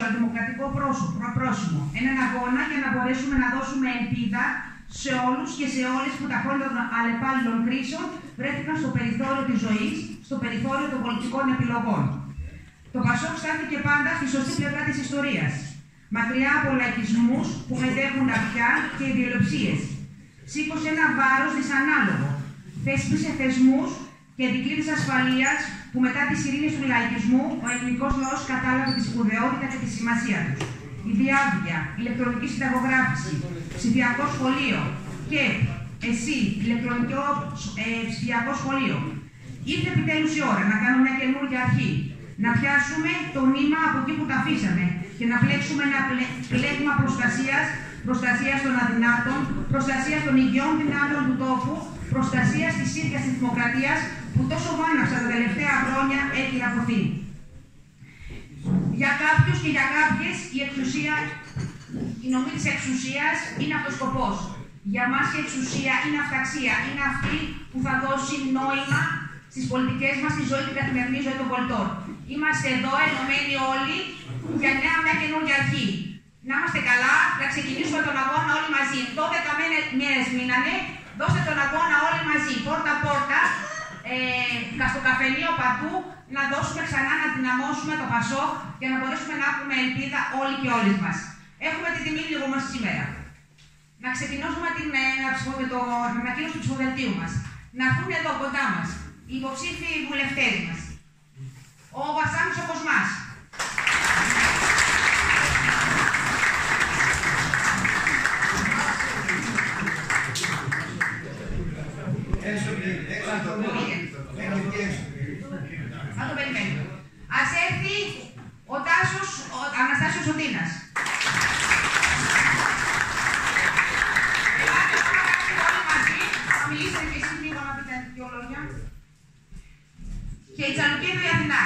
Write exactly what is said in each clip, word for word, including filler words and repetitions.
δημοκρατικό πρόσημο. Έναν αγώνα για να μπορέσουμε να δώσουμε ελπίδα σε όλους και σε όλες που τα χρόνια των αλλεπάλληλων κρίσεων βρέθηκαν στο περιθώριο της ζωής, στο περιθώριο των πολιτικών επιλογών. Το Πασόκ στάθηκε πάντα στη σωστή πλευρά της ιστορίας, μακριά από λαϊκισμούς που μετέχουν αυτιά και ιδεολειψίες. Σήκωσε ένα βάρος δυσανάλογο, θέσπισε θεσμούς και δικλείδες ασφαλείας που μετά τις ειρήνες του λαϊκισμού ο ελληνικός λαός κατάλαβε τη σπουδαιότητα και τη σημασία τους. Η διάβγεια, ηλεκτρονική συνταγογράφηση, ψηφιακό σχολείο και εσύ, ηλεκτρονικό ε, ψηφιακό σχολείο. Ήρθε επιτέλους η ώρα να κάνουμε μια καινούργια αρχή. Να πιάσουμε το νήμα από εκεί που τα αφήσαμε και να πλέξουμε ένα πλέγμα προστασίας, προστασίας των αδυνάτων, προστασίας των υγιών δυνάτων του τόπου, προστασίας της ίδιας της δημοκρατίας που τόσο βάναυσα τα τελευταία χρόνια έχει ραποθεί. Για κάποιους και για κάποιες η εξουσία, η νομή της εξουσίας είναι αυτοσκοπός. Για μας η εξουσία είναι αυταξία, είναι αυτή που θα δώσει νόημα στις πολιτικές μας, στη ζωή, την καθημερινή ζωή των πολιτών. Είμαστε εδώ ενωμένοι όλοι για νέα μια καινούργια αρχή. Να είμαστε καλά, να ξεκινήσουμε τον αγώνα όλοι μαζί. δώδεκα μέρες μείνανε, δώστε τον αγώνα όλοι μαζί, πόρτα-πόρτα, ε, στο καφενείο παντού, να δώσουμε ξανά να δυναμώσουμε το Πασόκ για να μπορέσουμε να έχουμε ελπίδα όλοι και όλες μας. Έχουμε τη τιμή λίγο μας σήμερα. Να ξεκινήσουμε την ανακοίνωση του ψηφοδελτίου μας. Να έρθουν εδώ κοντά μας οι υποψήφοι βουλευτές μας. Ο Βασάνης ο Κοσμάς. Θα το περιμένουμε. Ας έρθει ο Τάσος, ο Αναστάσιος Σωτίνας. Ελάτε όλοι μαζί, θα μιλήσετε και εσείς λίγο να πείτε δύο λόγια. Και η Τσαλουκίδου η Αθηνά.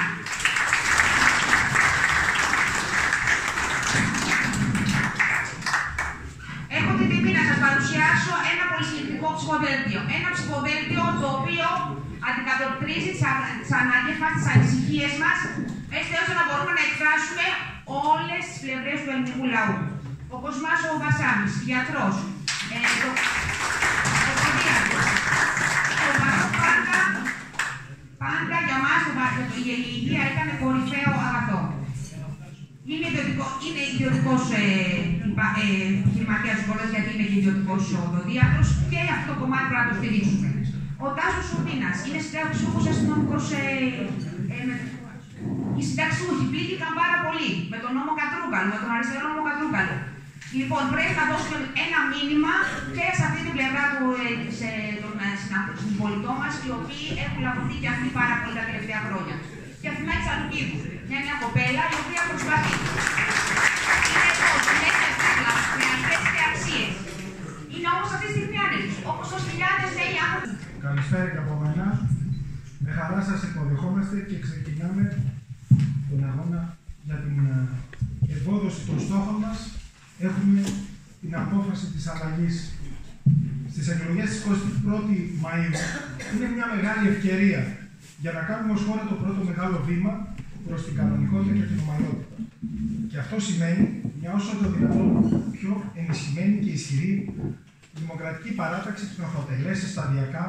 Έχω την τιμή να σας παρουσιάσω ένα πολυσυλληπτικό ψηφοδέλτιο. Ένα ψηφοδέλτιο το οποίο αντικατοπτρίζει τις ανάγκες μας, τις ανησυχίες μας, έτσι ώστε να μπορούμε να εκφράσουμε όλες τις πλευρές του ελληνικού λαού. Ο Κοσμάς ο Βασάνης, γιατρός, ε, το, το ποδίατρος, το Πασόκ πάντα, πάντα για μας το Πασόκ, η υγεία ήταν κορυφαίο αγαθό. Είναι, ιδιωτικό, είναι ιδιωτικός επιχειρηματίας ε, ε, γιατί είναι και ιδιωτικός οδοντίατρος και αυτό το κομμάτι πρέπει να το στηρίξουμε. Ο Τάσος Σωτίνας είναι συνταξιούχος αστυνομικός. Ε, ε, ε, οι συνταξιούχοι πλήγηκαν πάρα πολύ με τον νόμο Κατρούγκαλο, με τον αριστερό νόμο Κατρούγκαλο. Λοιπόν, πρέπει να δώσουμε ένα μήνυμα και σε αυτή την πλευρά του, σε, των συμπολιτών μας, οι οποίοι έχουν λαβωθεί και αυτοί πάρα πολύ τα τελευταία χρόνια. Και αυτή είναι η Τσαλουκίδου, μια νέα κοπέλα η οποία προσπαθεί. Είναι εδώ, γυναίκες δίπλα, με αρχές και αξίες. Είναι όμως αυτή τη στιγμή άνεργοι, όπως ως χιλιάδες νέοι άνθρωποι. Καλησπέρα και από μένα. Με χαρά σας υποδεχόμαστε και ξεκινάμε τον αγώνα για την ευόδοση των στόχων μας. Έχουμε την απόφαση της αλλαγής. Στις εκλογές της εικοστή πρώτη Μαΐου είναι μια μεγάλη ευκαιρία για να κάνουμε ως χώρα το πρώτο μεγάλο βήμα προς την κανονικότητα και την ομαλότητα. Και αυτό σημαίνει μια όσο το δυνατόν πιο ενισχυμένη και ισχυρή δημοκρατική παράταξη που θα αποτελέσει σταδιακά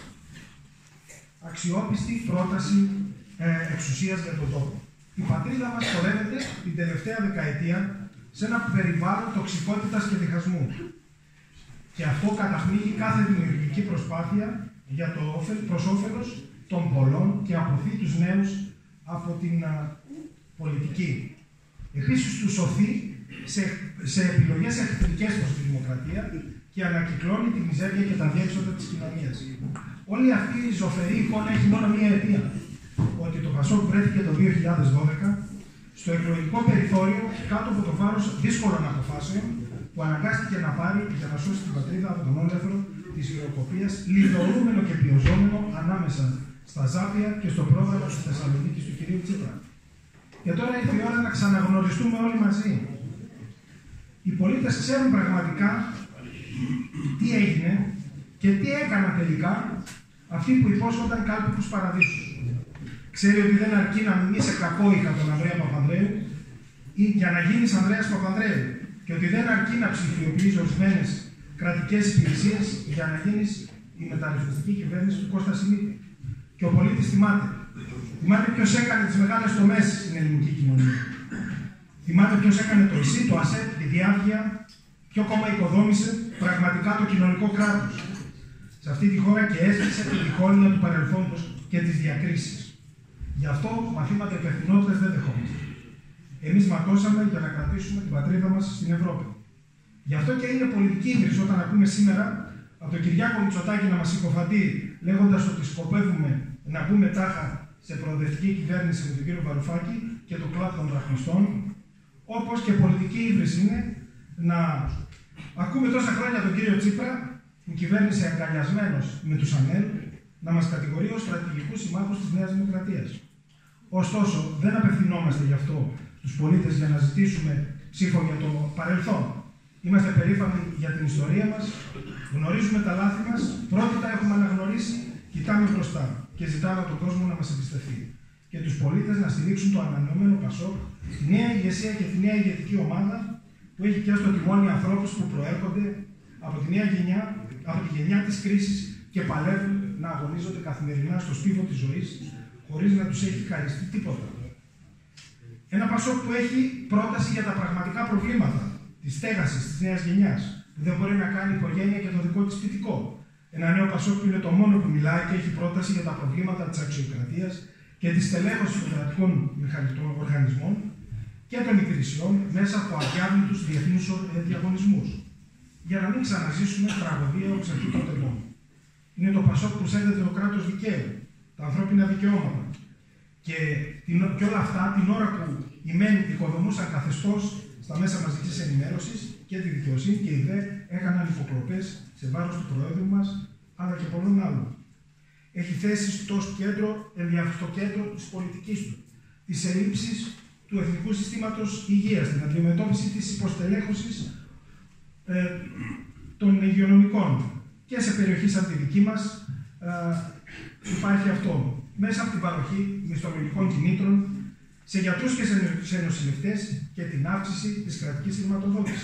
αξιόπιστη πρόταση ε, εξουσίας για τον τόπο. Η πατρίδα μας πορεύεται την τελευταία δεκαετία σε ένα περιβάλλον τοξικότητας και διχασμού. Και αυτό καταχνίγει κάθε δημιουργική προσπάθεια για το προς όφελος των πολλών και αποθεί τους νέους από την α, πολιτική. Επίσης τους σωθεί σε, σε επιλογές εχθρικές προς τη δημοκρατία και ανακυκλώνει τη μιζέρια και τα διέξοδα της κοινωνίας. Όλη αυτή η ζωφερή εικόνα έχει μόνο μία αιτία. Ότι το Πασόκ βρέθηκε το δύο χιλιάδες δώδεκα στο εκλογικό περιθώριο κάτω από το βάρος δύσκολων αποφάσεων που αναγκάστηκε να πάρει για να σώσει την πατρίδα από τον όλεθρο της ιεροκοπίας, λιδωρούμενο και πιοζόμενο ανάμεσα στα Ζάπια και στο πρόγραμμα της Θεσσαλονίκης του κυρίου Τσίπρα. Και τώρα ήρθε η ώρα να ξαναγνωριστούμε όλοι μαζί. Οι πολίτες ξέρουν πραγματικά τι έγινε και τι έκαναν τελικά αυτοί που υπόσχονταν κάλπικους παραδείσους. Ξέρει ότι δεν αρκεί να μιμήσει κακόηχα τον Ανδρέα Παπανδρέου, ή για να γίνεις Ανδρέας Παπανδρέου και ότι δεν αρκεί να ψηφιοποιείς ορισμένες κρατικές υπηρεσίες για να γίνεις η μεταρρυθμιστική κυβέρνηση του Κώστα Σιμίτη. Και ο πολίτης θυμάται. Θυμάται ποιος έκανε τις μεγάλες τομές στην ελληνική κοινωνία. Θυμάται ποιος έκανε το ΕΣΥ, το ΑΣΕΠ, τη Διάβγεια, ποιο κόμμα οικοδόμησε πραγματικά το κοινωνικό κράτος σε αυτή τη χώρα και έσβησε τη διχόνοια του παρελθόντος και τις διακρίσεις. Γι' αυτό μαθήματα υπευθυνότητας δεν δεχόμαστε. Εμείς ματώσαμε για να κρατήσουμε την πατρίδα μας στην Ευρώπη. Γι' αυτό και είναι πολιτική ύβριση όταν ακούμε σήμερα από τον Κυριάκο Μητσοτάκη να μας συκοφαντεί, λέγοντας ότι σκοπεύουμε να μπούμε τάχα σε προοδευτική κυβέρνηση με τον κύριο Βαρουφάκη και το κλάδο των δραχμιστών, όπως και πολιτική ύβριση είναι να ακούμε τόσα χρόνια τον κύριο Τσίπρα, που κυβέρνησε αγκαλιασμένος με τους ΑΝΕΛ, να μας κατηγορεί ως στρατηγικούς συμμάχους της Νέας Δημοκρατίας. Ωστόσο, δεν απευθυνόμαστε γι' αυτό στους πολίτες για να ζητήσουμε ψήφο για το παρελθόν. Είμαστε περήφανοι για την ιστορία μας, γνωρίζουμε τα λάθη μας, πρώτη τα έχουμε αναγνωρίσει, κοιτάμε μπροστά και ζητάμε από τον κόσμο να μας εμπιστευτεί. Και τους πολίτες να στηρίξουν το ανανεωμένο ΠΑΣΟΚ, τη νέα ηγεσία και τη νέα ηγετική ομάδα που έχει και στο τιμόνι ανθρώπους που προέρχονται από τη νέα γενιά, από τη γενιά της κρίσης και παλεύουν να αγωνίζονται καθημερινά στο στίβο της ζωής, χωρίς να τους έχει χαριστεί τίποτα. Ένα ΠΑΣΟΚ που έχει πρόταση για τα πραγματικά προβλήματα της στέγασης της νέας γενιάς, που δεν μπορεί να κάνει οικογένεια και το δικό της σπιτικό. Ένα νέο ΠΑΣΟΚ που είναι το μόνο που μιλάει και έχει πρόταση για τα προβλήματα της αξιοκρατίας και της στελέχωσης των κρατικών οργανισμών και των υπηρεσιών μέσα από αδιάβλητους διεθνούς διαγωνισμούς. Για να μην ξαναζήσουμε τραγωδία οξευτικών τελών. Είναι το ΠΑΣΟΚ που σέβεται το κράτος δικαίου, τα ανθρώπινα δικαιώματα. Και, την, και όλα αυτά την ώρα που οι μεν οικοδομούσαν καθεστώς στα μέσα μαζικής ενημέρωσης και τη δικαιοσύνη και οι δε έκαναν υποκλοπές σε βάρος του Προέδρου μας, αλλά και πολλών άλλων. Έχει θέσει στο κέντρο, στο κέντρο της πολιτικής του, της ελλείψης του Εθνικού Συστήματος Υγείας, την αντιμετώπιση της υποστελέχωσης ε, των υγειονομικών. Και σε περιοχή σαν τη δική μας ε, υπάρχει αυτό. Μέσα από την παροχή μισθολογικών κινήτρων σε γιατρούς και σε νοσηλευτές και την αύξηση της κρατικής χρηματοδότησης.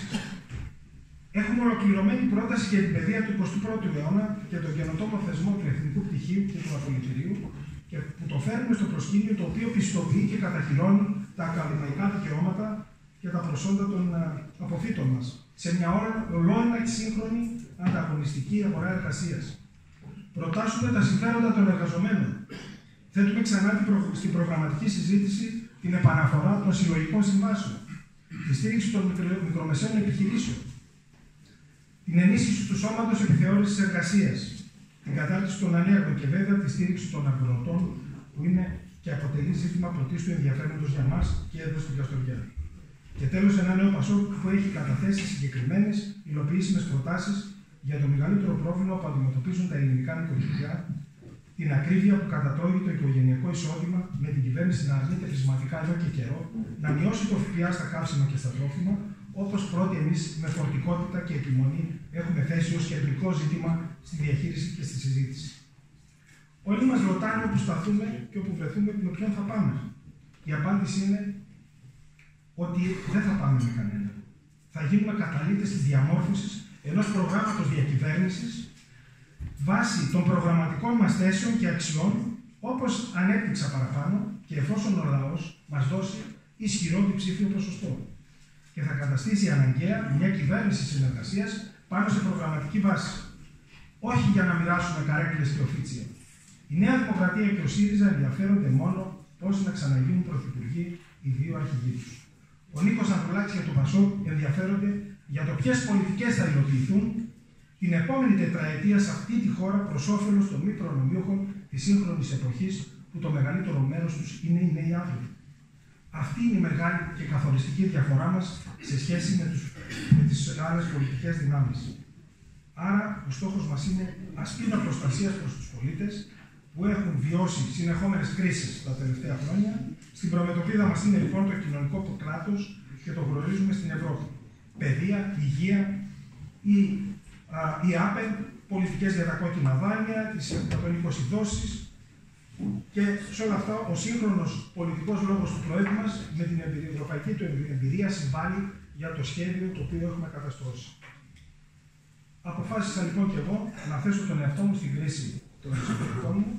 Έχουμε ολοκληρωμένη πρόταση για την παιδεία του εικοστού πρώτου αιώνα και τον καινοτόμο θεσμό του Εθνικού Πτυχίου και του Απολυτηρίου και που το φέρνουμε στο προσκήνιο, το οποίο πιστοποιεί και καταχειρώνει τα ακαδημαϊκά δικαιώματα και τα προσόντα των αποφύτων μας σε μια ολόκληρη σύγχρονη ανταγωνιστική αγορά εργασίας. Προτάσουμε τα συμφέροντα των εργαζομένων. Θέτουμε ξανά στην προγραμματική συζήτηση την επαναφορά των συλλογικών συμβάσεων, τη στήριξη των μικρομεσαίων επιχειρήσεων, την ενίσχυση του σώματος επιθεώρησης εργασίας, την κατάρτιση των ανέργων και βέβαια τη στήριξη των αγροτών, που είναι και αποτελεί ζήτημα πρωτίστου ενδιαφέροντος για μας και εδώ στην Καστοριά. Και τέλος, ένα νέο ΠΑΣΟΚ που έχει καταθέσει συγκεκριμένες υλοποιήσιμες προτάσεις για το μεγαλύτερο πρόβλημα που αντιμετωπίζουν τα ελληνικά νοικοκυριά, την ακρίβεια που κατατρώει το οικογενειακό εισόδημα, με την κυβέρνηση να αρνείται πεισματικά εδώ και καιρό, να μειώσει το ΦΠΑ στα καύσιμα και στα τρόφιμα, όπως πρώτοι εμείς με φορτικότητα και επιμονή έχουμε θέσει ως κεντρικό ζήτημα στη διαχείριση και στη συζήτηση. Όλοι μας ρωτάνε όπου σταθούμε και όπου βρεθούμε με ποιον θα πάμε. Η απάντηση είναι ότι δεν θα πάμε με κανένα. Θα γίνουμε καταλήτες της διαμόρφωσης ενός προγράμματος διακυβέρνησης βάσει των προγραμματικών μας θέσεων και αξιών, όπως ανέπτυξα παραπάνω, και εφόσον ο λαός μας δώσει ισχυρό διψήφιο ποσοστό. Και θα καταστήσει αναγκαία μια κυβέρνηση συνεργασίας πάνω σε προγραμματική βάση. Όχι για να μοιράσουμε καρέκλες και οφίτσια. Η Νέα Δημοκρατία και ο ΣΥΡΙΖΑ ενδιαφέρονται μόνο πώς να ξαναγίνουν πρωθυπουργοί οι δύο αρχηγοί τους. Ο Νίκος Ανδρουλάκης και το ΠΑΣΟΚ ενδιαφέρονται για το ποιες πολιτικές θα υλοποιηθούν την επόμενη τετραετία σε αυτή τη χώρα προς όφελος των μη προνομιούχων της σύγχρονης εποχής, που το μεγαλύτερο μέρος τους είναι οι νέοι άνθρωποι. Αυτή είναι η μεγάλη και καθοριστική διαφορά μας σε σχέση με, τους, με τις άλλες πολιτικές δυνάμεις. Άρα, ο στόχος μας είναι ασπίδα προστασίας προς τους πολίτες που έχουν βιώσει συνεχόμενες κρίσεις τα τελευταία χρόνια. Στην προμετωπίδα μας είναι λοιπόν το κοινωνικό κράτος και το γνωρίζουμε στην Ευρώπη. Παιδεία, υγεία, η, α, η ΆΠΕ, πολιτικές για τα κόκκινα δάνεια, τις εκατόν είκοσι δόσεις, Και σε όλα αυτά, ο σύγχρονος πολιτικός λόγος του Προέδρου μας, με την ευρωπαϊκή του εμπειρία, συμβάλλει για το σχέδιο το οποίο έχουμε καταστρώσει. Αποφάσισα λοιπόν και εγώ να θέσω τον εαυτό μου στην κρίση των συμπολιτών μου,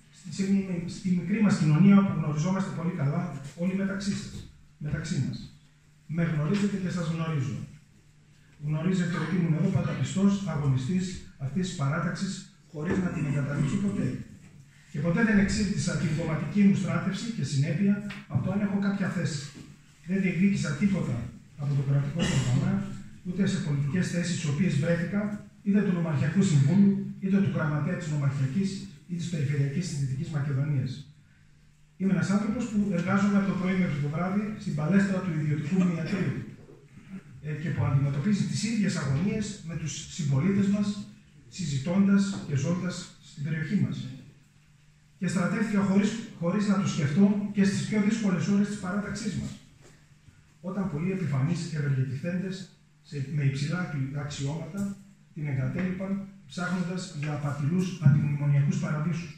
στη μικρή μας κοινωνία που γνωριζόμαστε πολύ καλά όλοι μεταξύ σας, μεταξύ μας. Με γνωρίζετε και σας γνωρίζω. Γνωρίζετε ότι ήμουν εδώ πάντα πιστός αγωνιστής αυτής της παράταξης, χωρίς να την εγκαταλείψω ποτέ. Και ποτέ δεν εξήρτησα την κομματική μου στράτευση και συνέπεια από το αν έχω κάποια θέση. Δεν διεκδίκησα τίποτα από το κρατικό πρόγραμμα, ούτε σε πολιτικές θέσεις στις οποίες βρέθηκα, είτε του Νομαρχιακού Συμβούλου, είτε του Γραμματέα της Νομαρχιακής ή της Περιφερειακής της Δυτικής Μακεδονίας. Είμαι ένας άνθρωπος που εργάζομαι από το πρωί μέχρι το βράδυ στην παλέστρα του ιδιωτικού μοιατρίου ε, και που αντιμετωπίζει τις ίδιες αγωνίες με τους συμπολίτες μας, συζητώντας και ζώντας στην περιοχή μας. Και στρατεύτηκα χωρίς, χωρίς να το σκεφτώ και στις πιο δύσκολες ώρες της παράταξής μας. Όταν πολλοί επιφανείς ευεργετηθέντες με υψηλά αξιώματα την εγκατέλειπαν ψάχνοντας για απατηλούς αντιμνημονιακούς παραδείσους.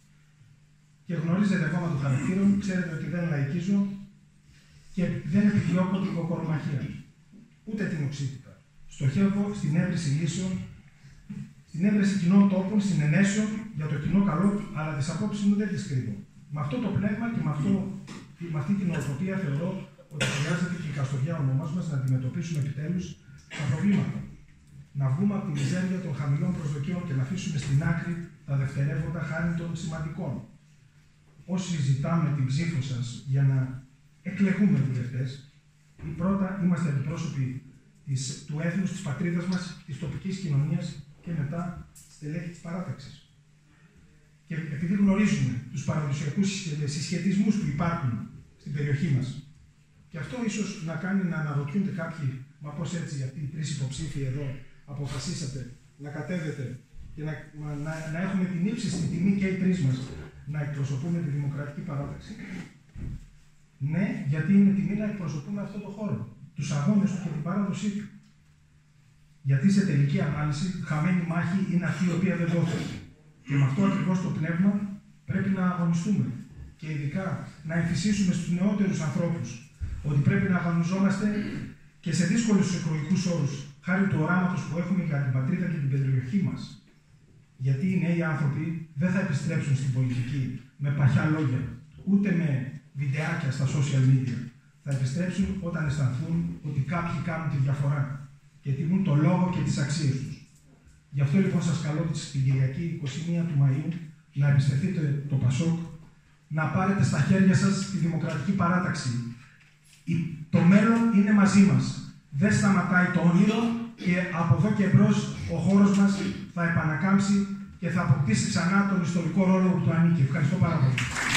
Και γνωρίζετε ακόμα του χαρακτήρα μου, ξέρετε ότι δεν λαϊκίζω και δεν επιδιώκω την κοκορομαχία, ούτε την οξύτητα. Στοχεύω στην έβριση λύσεων, στην έβρεση κοινών τόπων, συνενέσεων για το κοινό καλό, αλλά τις απόψεις μου δεν τις κρύβω. Με αυτό το πνεύμα και με, αυτό, με αυτή την οτροπία θεωρώ ότι χρειάζεται και η Καστοριά ονομάς μας να αντιμετωπίσουμε επιτέλους τα προβλήματα. Να βγούμε από τη μιζέρια των χαμηλών προσδοκιών και να αφήσουμε στην άκρη τα δευτερεύοντα χάρη των σημαντικών. Όσοι ζητάμε την ψήφο σας για να εκλεγούμε βουλευτές, ή πρώτα είμαστε αντιπρόσωποι της, του έθνους, της πατρίδας μας, της τοπικής κοινωνίας και μετά στελέχη της παράταξης. Και επειδή γνωρίζουμε τους παραδοσιακούς συσχετισμούς που υπάρχουν στην περιοχή μας, και αυτό ίσως να κάνει να αναρωτιούνται κάποιοι, μα πώς έτσι αυτοί οι τρεις υποψήφοι εδώ αποφασίσατε να κατέβετε και να, να, να έχουμε την ύψιστη τιμή και οι τρεις μας να εκπροσωπούμε τη δημοκρατική παράταξη. Ναι, γιατί είναι τιμή να εκπροσωπούμε αυτό το χώρο, τους αγώνες του και την παράδοσή του. Γιατί σε τελική ανάλυση, χαμένη μάχη είναι αυτή η οποία δεν δόθηκε. Και με αυτό ακριβώς το πνεύμα πρέπει να αγωνιστούμε. Και ειδικά να εμφυσίσουμε στους νεότερους ανθρώπους ότι πρέπει να αγωνιζόμαστε και σε δύσκολους εκλογικούς όρους, χάρη του οράματος που έχουμε για την πατρίδα και την περιοχή μας. Γιατί οι νέοι άνθρωποι δεν θα επιστρέψουν στην πολιτική με παχιά λόγια, ούτε με βιντεάκια στα social media. Θα επιστρέψουν όταν αισθανθούν ότι κάποιοι κάνουν τη διαφορά και τιμούν το λόγο και τις αξίες τους. Γι' αυτό λοιπόν σας καλώ την Κυριακή εικοστή πρώτη του Μαΐου να επιστρεφείτε το Πασόκ, να πάρετε στα χέρια σας τη δημοκρατική παράταξη. Το μέλλον είναι μαζί μας. Δεν σταματάει το όνειρο και από εδώ και εμπρός ο χώρος μας θα επανακάμψει και θα αποκτήσει ξανά τον ιστορικό ρόλο που του ανήκει. Ευχαριστώ πάρα πολύ.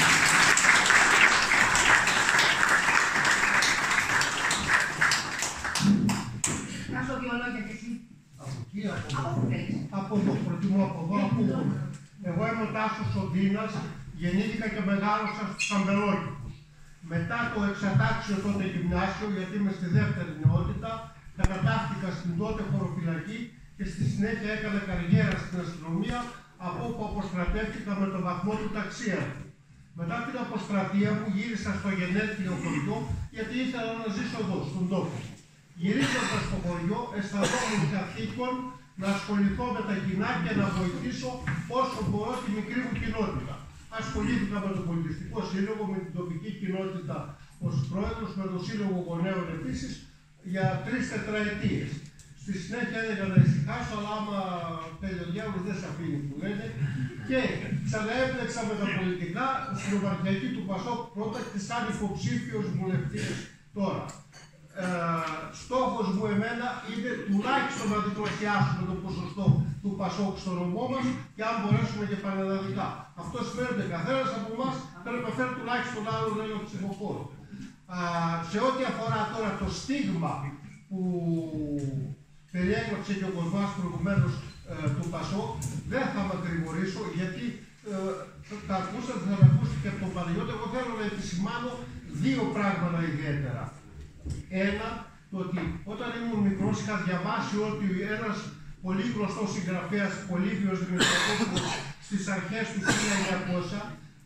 Να σου δύο λόγια και εσύ. Από εκεί, από εδώ. Από εδώ, προτιμώ από εδώ, από εδώ. Εγώ είμαι ο Τάσος Οντίνας, γεννήθηκα και μεγάλωσα στους Καμπελόκηπους. Μετά το εξατάξιο τότε γυμνάσιο, γιατί είμαι στη δεύτερη νεότητα, κατατάχθηκα στην τότε χωροφυλακή και στη συνέχεια έκανα καριέρα στην αστυνομία, από όπου αποστρατεύτηκα με το βαθμό του ταξίαρχου. Μετά την αποστρατεία μου γύρισα στο γενέθλιο χωριό, γιατί ήθελα να ζήσω εδώ, στον τόπο. Γυρίζοντας στο χωριό, αισθανόμουν καθήκον να ασχοληθώ με τα κοινά και να βοηθήσω όσο μπορώ τη μικρή μου κοινότητα. Ασχολήθηκα με το Πολιτιστικό Σύλλογο, με την τοπική κοινότητα ως πρόεδρος, με το Σύλλογο Γονέων επίσης, για τρεις τετραετίες. Στη συνέχεια έλεγα να ησυχάσω, αλλά άμα τέλει ο διάβολος δεν σε αφήνει που λένε. Και ξαναέπλεξα με τα πολιτικά στην Ομαρχιακή του Πασόκ πρώτα και σαν υποψήφιος βουλευτής τώρα. Ε, στόχος μου εμένα είναι τουλάχιστον να διπλασιάσουμε το ποσοστό του Πασόκ στο νομό μας και αν μπορέσουμε και πανελλαδικά. Αυτό σημαίνει ότι καθένας από εμάς πρέπει να φέρει τουλάχιστον άλλο ένα ψηφοφόρο. Σε ό,τι αφορά τώρα το στίγμα που περιέγραψε και ο Κοσμάς προηγουμένως ε, του Πασόκ, δεν θα με γρηγορήσω γιατί ε, τα ακούσατε, θα τα ακούσετε και από τον Παναγιώτη. Εγώ θέλω να επισημάνω δύο πράγματα ιδιαίτερα. Ένα, το ότι όταν ήμουν μικρός είχα διαβάσει ότι ένας πολύ γνωστός συγγραφέας, Πολύβιος Δημητριακόπουλος, στις αρχές του χίλια εννιακόσια,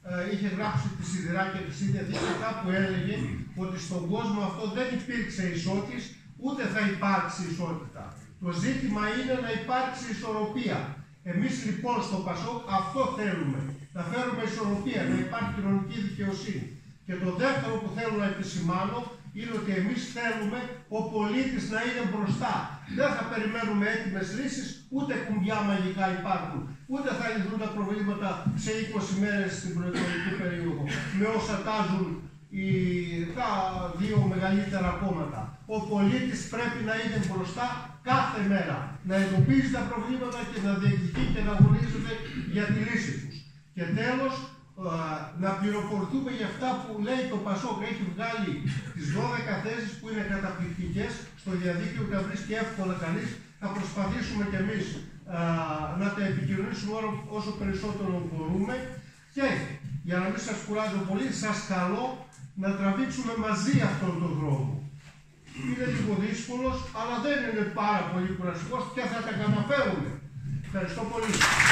ε, είχε γράψει τη Σιδηράκη της ίδια διαστικά που έλεγε ότι στον κόσμο αυτό δεν υπήρξε ισότης, ούτε θα υπάρξει ισότητα. Το ζήτημα είναι να υπάρξει ισορροπία. Εμείς λοιπόν στο ΠΑΣΟΚ αυτό θέλουμε. Να φέρουμε ισορροπία, να υπάρχει κοινωνική δικαιοσύνη. Και το δεύτερο που θέλω να επισημάνω είναι ότι εμείς θέλουμε ο πολίτης να είναι μπροστά. Δεν θα περιμένουμε έτοιμες λύσεις, ούτε κουμπιά μαγικά υπάρχουν. Ούτε θα λυθούν τα προβλήματα σε είκοσι μέρες στην προεκλογική περίοδο, με όσα τάζουν οι, τα δύο μεγαλύτερα κόμματα. Ο πολίτης πρέπει να είναι μπροστά κάθε μέρα, να εντοπίζει τα προβλήματα και να διεκδικεί και να αγωνίζεται για τη λύση τους. Και τέλος, να πληροφορηθούμε για αυτά που λέει το ΠΑΣΟΚ. Έχει βγάλει τις δώδεκα θέσεις που είναι καταπληκτικές στο διαδίκτυο και τα βρίσκει εύκολα κανείς. Θα προσπαθήσουμε κι εμείς α, να τα επικοινωνήσουμε όσο περισσότερο μπορούμε. Και για να μην σας κουράζω πολύ, σας καλώ να τραβήξουμε μαζί αυτόν τον δρόμο. Είναι λίγο δύσκολος, αλλά δεν είναι πάρα πολύ κουραστικός και θα τα καταφέρουμε. Ευχαριστώ πολύ.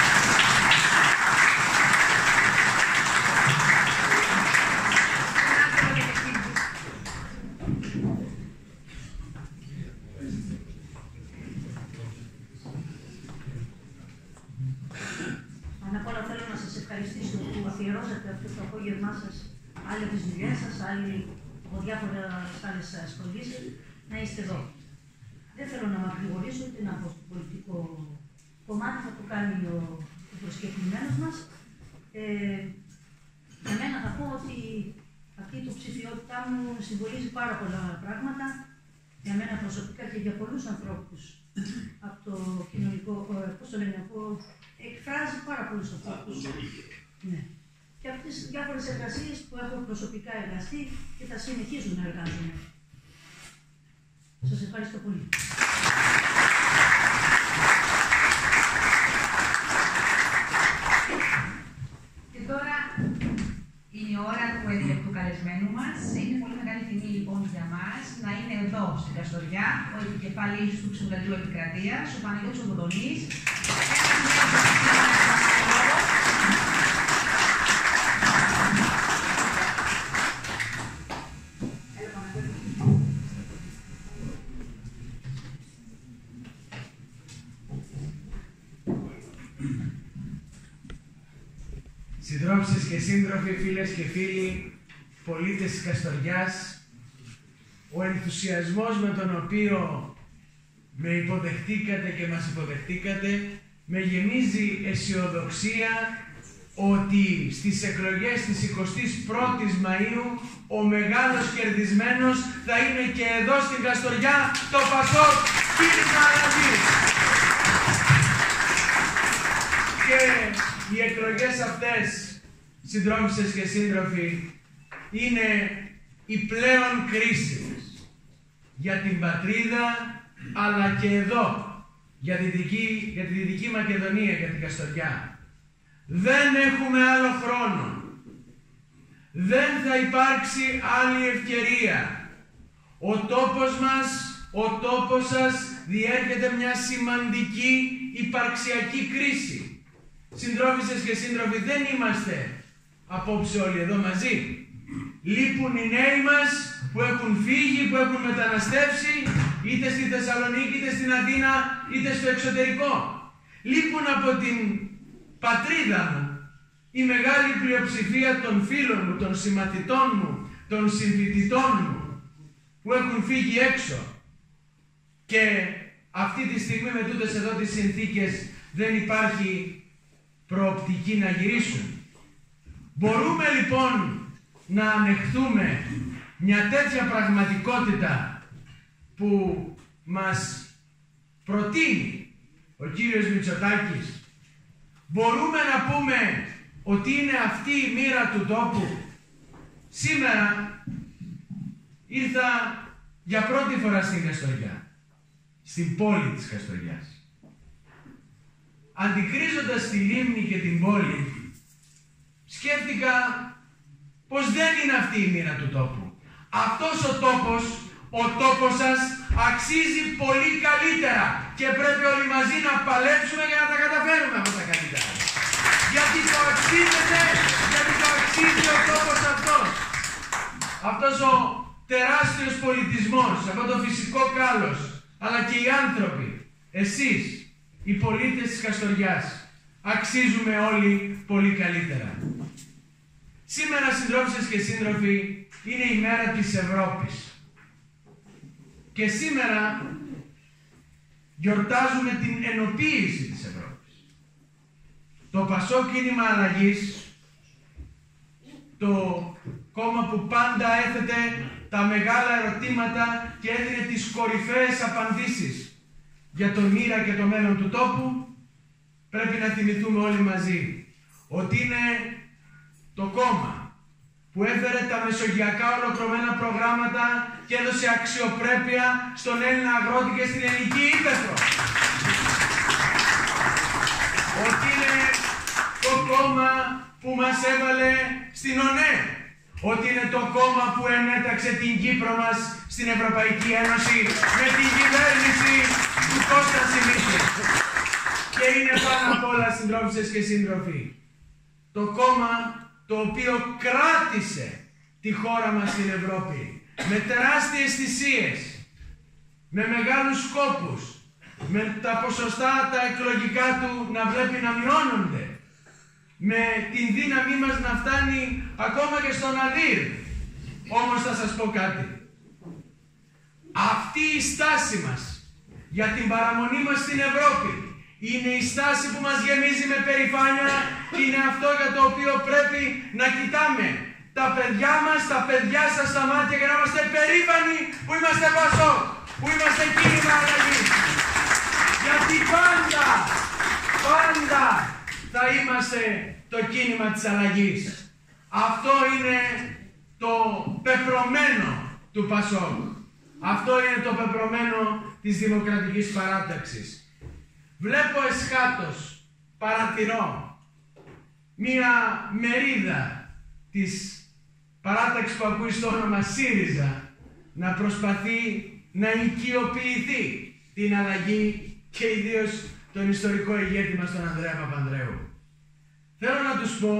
Ευχαριστήσω που αφιερώσατε αυτό το απόγευμά σας, άλλοι από τις δουλειές σας, άλλοι από διάφορες άλλες ασχολήσεις, να είστε εδώ. Δεν θέλω να μακρηγορήσω ούτε να πω στο πολιτικό κομμάτι, θα το κάνει ο, ο προσκεκλημένος μας. Ε, για μένα θα πω ότι αυτή η υποψηφιότητά μου συμβολίζει πάρα πολλά πράγματα, για μένα προσωπικά και για πολλούς ανθρώπους από το κοινωνικό, πώς το λένε, από, εκφράζει πάρα πολλούς ανθρώπους. Ναι. Και από τις διάφορες εργασίες που έχω προσωπικά εργαστεί και θα συνεχίζουν να εργάζομαι. Σας ευχαριστώ πολύ. Και τώρα είναι η ώρα του εκλεκτού καλεσμένου μας. Είναι πολύ μεγάλη τιμή λοιπόν για μας να είναι εδώ στην Καστοριά ο επικεφαλής του Συμβουλίου Επικρατείας, ο Παναγιώτης Οδοντονής. Συντρόφισσες και σύντροφοι, φίλες και φίλοι, πολίτες της Καστοριάς, ο ενθουσιασμός με τον οποίο με υποδεχτήκατε και μας υποδεχτήκατε με γεμίζει αισιοδοξία ότι στις εκλογές της εικοστής πρώτης Μαΐου ο μεγάλος κερδισμένος θα είναι και εδώ στην Καστοριά, το ΠΑΣΟΚ, κίνημα αλλαγής. Και οι εκλογές αυτές, συντρόφισσες και σύντροφοι, είναι οι πλέον κρίσιμες για την πατρίδα, αλλά και εδώ, για τη Δυτική, για τη Δυτική Μακεδονία, για την Καστοριά. Δεν έχουμε άλλο χρόνο. Δεν θα υπάρξει άλλη ευκαιρία. Ο τόπος μας, ο τόπος σας διέρχεται μια σημαντική υπαρξιακή κρίση. Συντρόφισσες και σύντροφοι, δεν είμαστε απόψε όλοι εδώ μαζί. Λείπουν οι νέοι μας που έχουν φύγει, που έχουν μεταναστεύσει, είτε στη Θεσσαλονίκη, είτε στην Αθήνα, είτε στο εξωτερικό. Λείπουν από την πατρίδα μου η μεγάλη πλειοψηφία των φίλων μου, των συμμαθητών μου, των συμφοιτητών μου, που έχουν φύγει έξω. Και αυτή τη στιγμή με τούτες εδώ τις συνθήκες δεν υπάρχει προοπτική να γυρίσουν. Μπορούμε λοιπόν να ανεχθούμε μια τέτοια πραγματικότητα που μας προτείνει ο κύριος Μητσοτάκης? Μπορούμε να πούμε ότι είναι αυτή η μοίρα του τόπου? Σήμερα ήρθα για πρώτη φορά στην Καστοριά, στην πόλη της Καστοριάς. Αντικρίζοντας τη λίμνη και την πόλη, σκέφτηκα πως δεν είναι αυτή η μοίρα του τόπου. Αυτός ο τόπος, ο τόπος σας, αξίζει πολύ καλύτερα και πρέπει όλοι μαζί να παλέψουμε για να τα καταφέρουμε αυτά τα καλύτερα. Γιατί το αξίζετε, γιατί το αξίζετε. αξίζει ο τόπος αυτός. Αυτός ο τεράστιος πολιτισμός, αυτό το φυσικό κάλος, αλλά και οι άνθρωποι, εσείς, οι πολίτες της Καστοριάς, αξίζουμε όλοι πολύ καλύτερα. Σήμερα, συντρόφισσες και σύντροφοι, είναι η μέρα της Ευρώπης. Και σήμερα γιορτάζουμε την ενοποίηση της Ευρώπης. Το Πασόκ Κίνημα Αλλαγής, το κόμμα που πάντα έθετε τα μεγάλα ερωτήματα και έδινε τις κορυφαίες απαντήσεις για τον μοίρα και το μέλλον του τόπου, πρέπει να θυμηθούμε όλοι μαζί ότι είναι το κόμμα που έφερε τα μεσογειακά ολοκληρωμένα προγράμματα και έδωσε αξιοπρέπεια στον Έλληνα αγρότη και στην ελληνική ύπαιθρο. Ότι είναι το κόμμα που μας έβαλε στην ΟΝΕ. Ότι είναι το κόμμα που ενέταξε την Κύπρο μας στην Ευρωπαϊκή Ένωση με την κυβέρνηση του Κώστα Σιμίτη. Και είναι πάνω απ' όλα, συντρόφισσες και σύντροφοι, το κόμμα το οποίο κράτησε τη χώρα μας στην Ευρώπη με τεράστιες θυσίες, με μεγάλους σκόπους, με τα ποσοστά τα εκλογικά του να βλέπει να μειώνονται, με την δύναμή μας να φτάνει ακόμα και στον Αδύρ. Όμως θα σας πω κάτι. Αυτή η στάση μας για την παραμονή μας στην Ευρώπη είναι η στάση που μας γεμίζει με περηφάνεια και είναι αυτό για το οποίο πρέπει να κοιτάμε τα παιδιά μας, τα παιδιά σας στα μάτια και να είμαστε περήφανοι που είμαστε Πασόκ, που είμαστε Κίνημα Αλλαγής. Γιατί πάντα, πάντα θα είμαστε το κίνημα της αλλαγής. Αυτό είναι το πεπρωμένο του Πασόκ. Αυτό είναι το πεπρωμένο της Δημοκρατικής Παράταξης. Βλέπω εσχάτως, παρατηρώ, μία μερίδα της παράταξης που ακούει στο όνομα ΣΥΡΙΖΑ να προσπαθεί να οικειοποιηθεί την αλλαγή και ιδίως τον ιστορικό ηγέτη μας, τον Ανδρέα Παπανδρέου. Θέλω να τους πω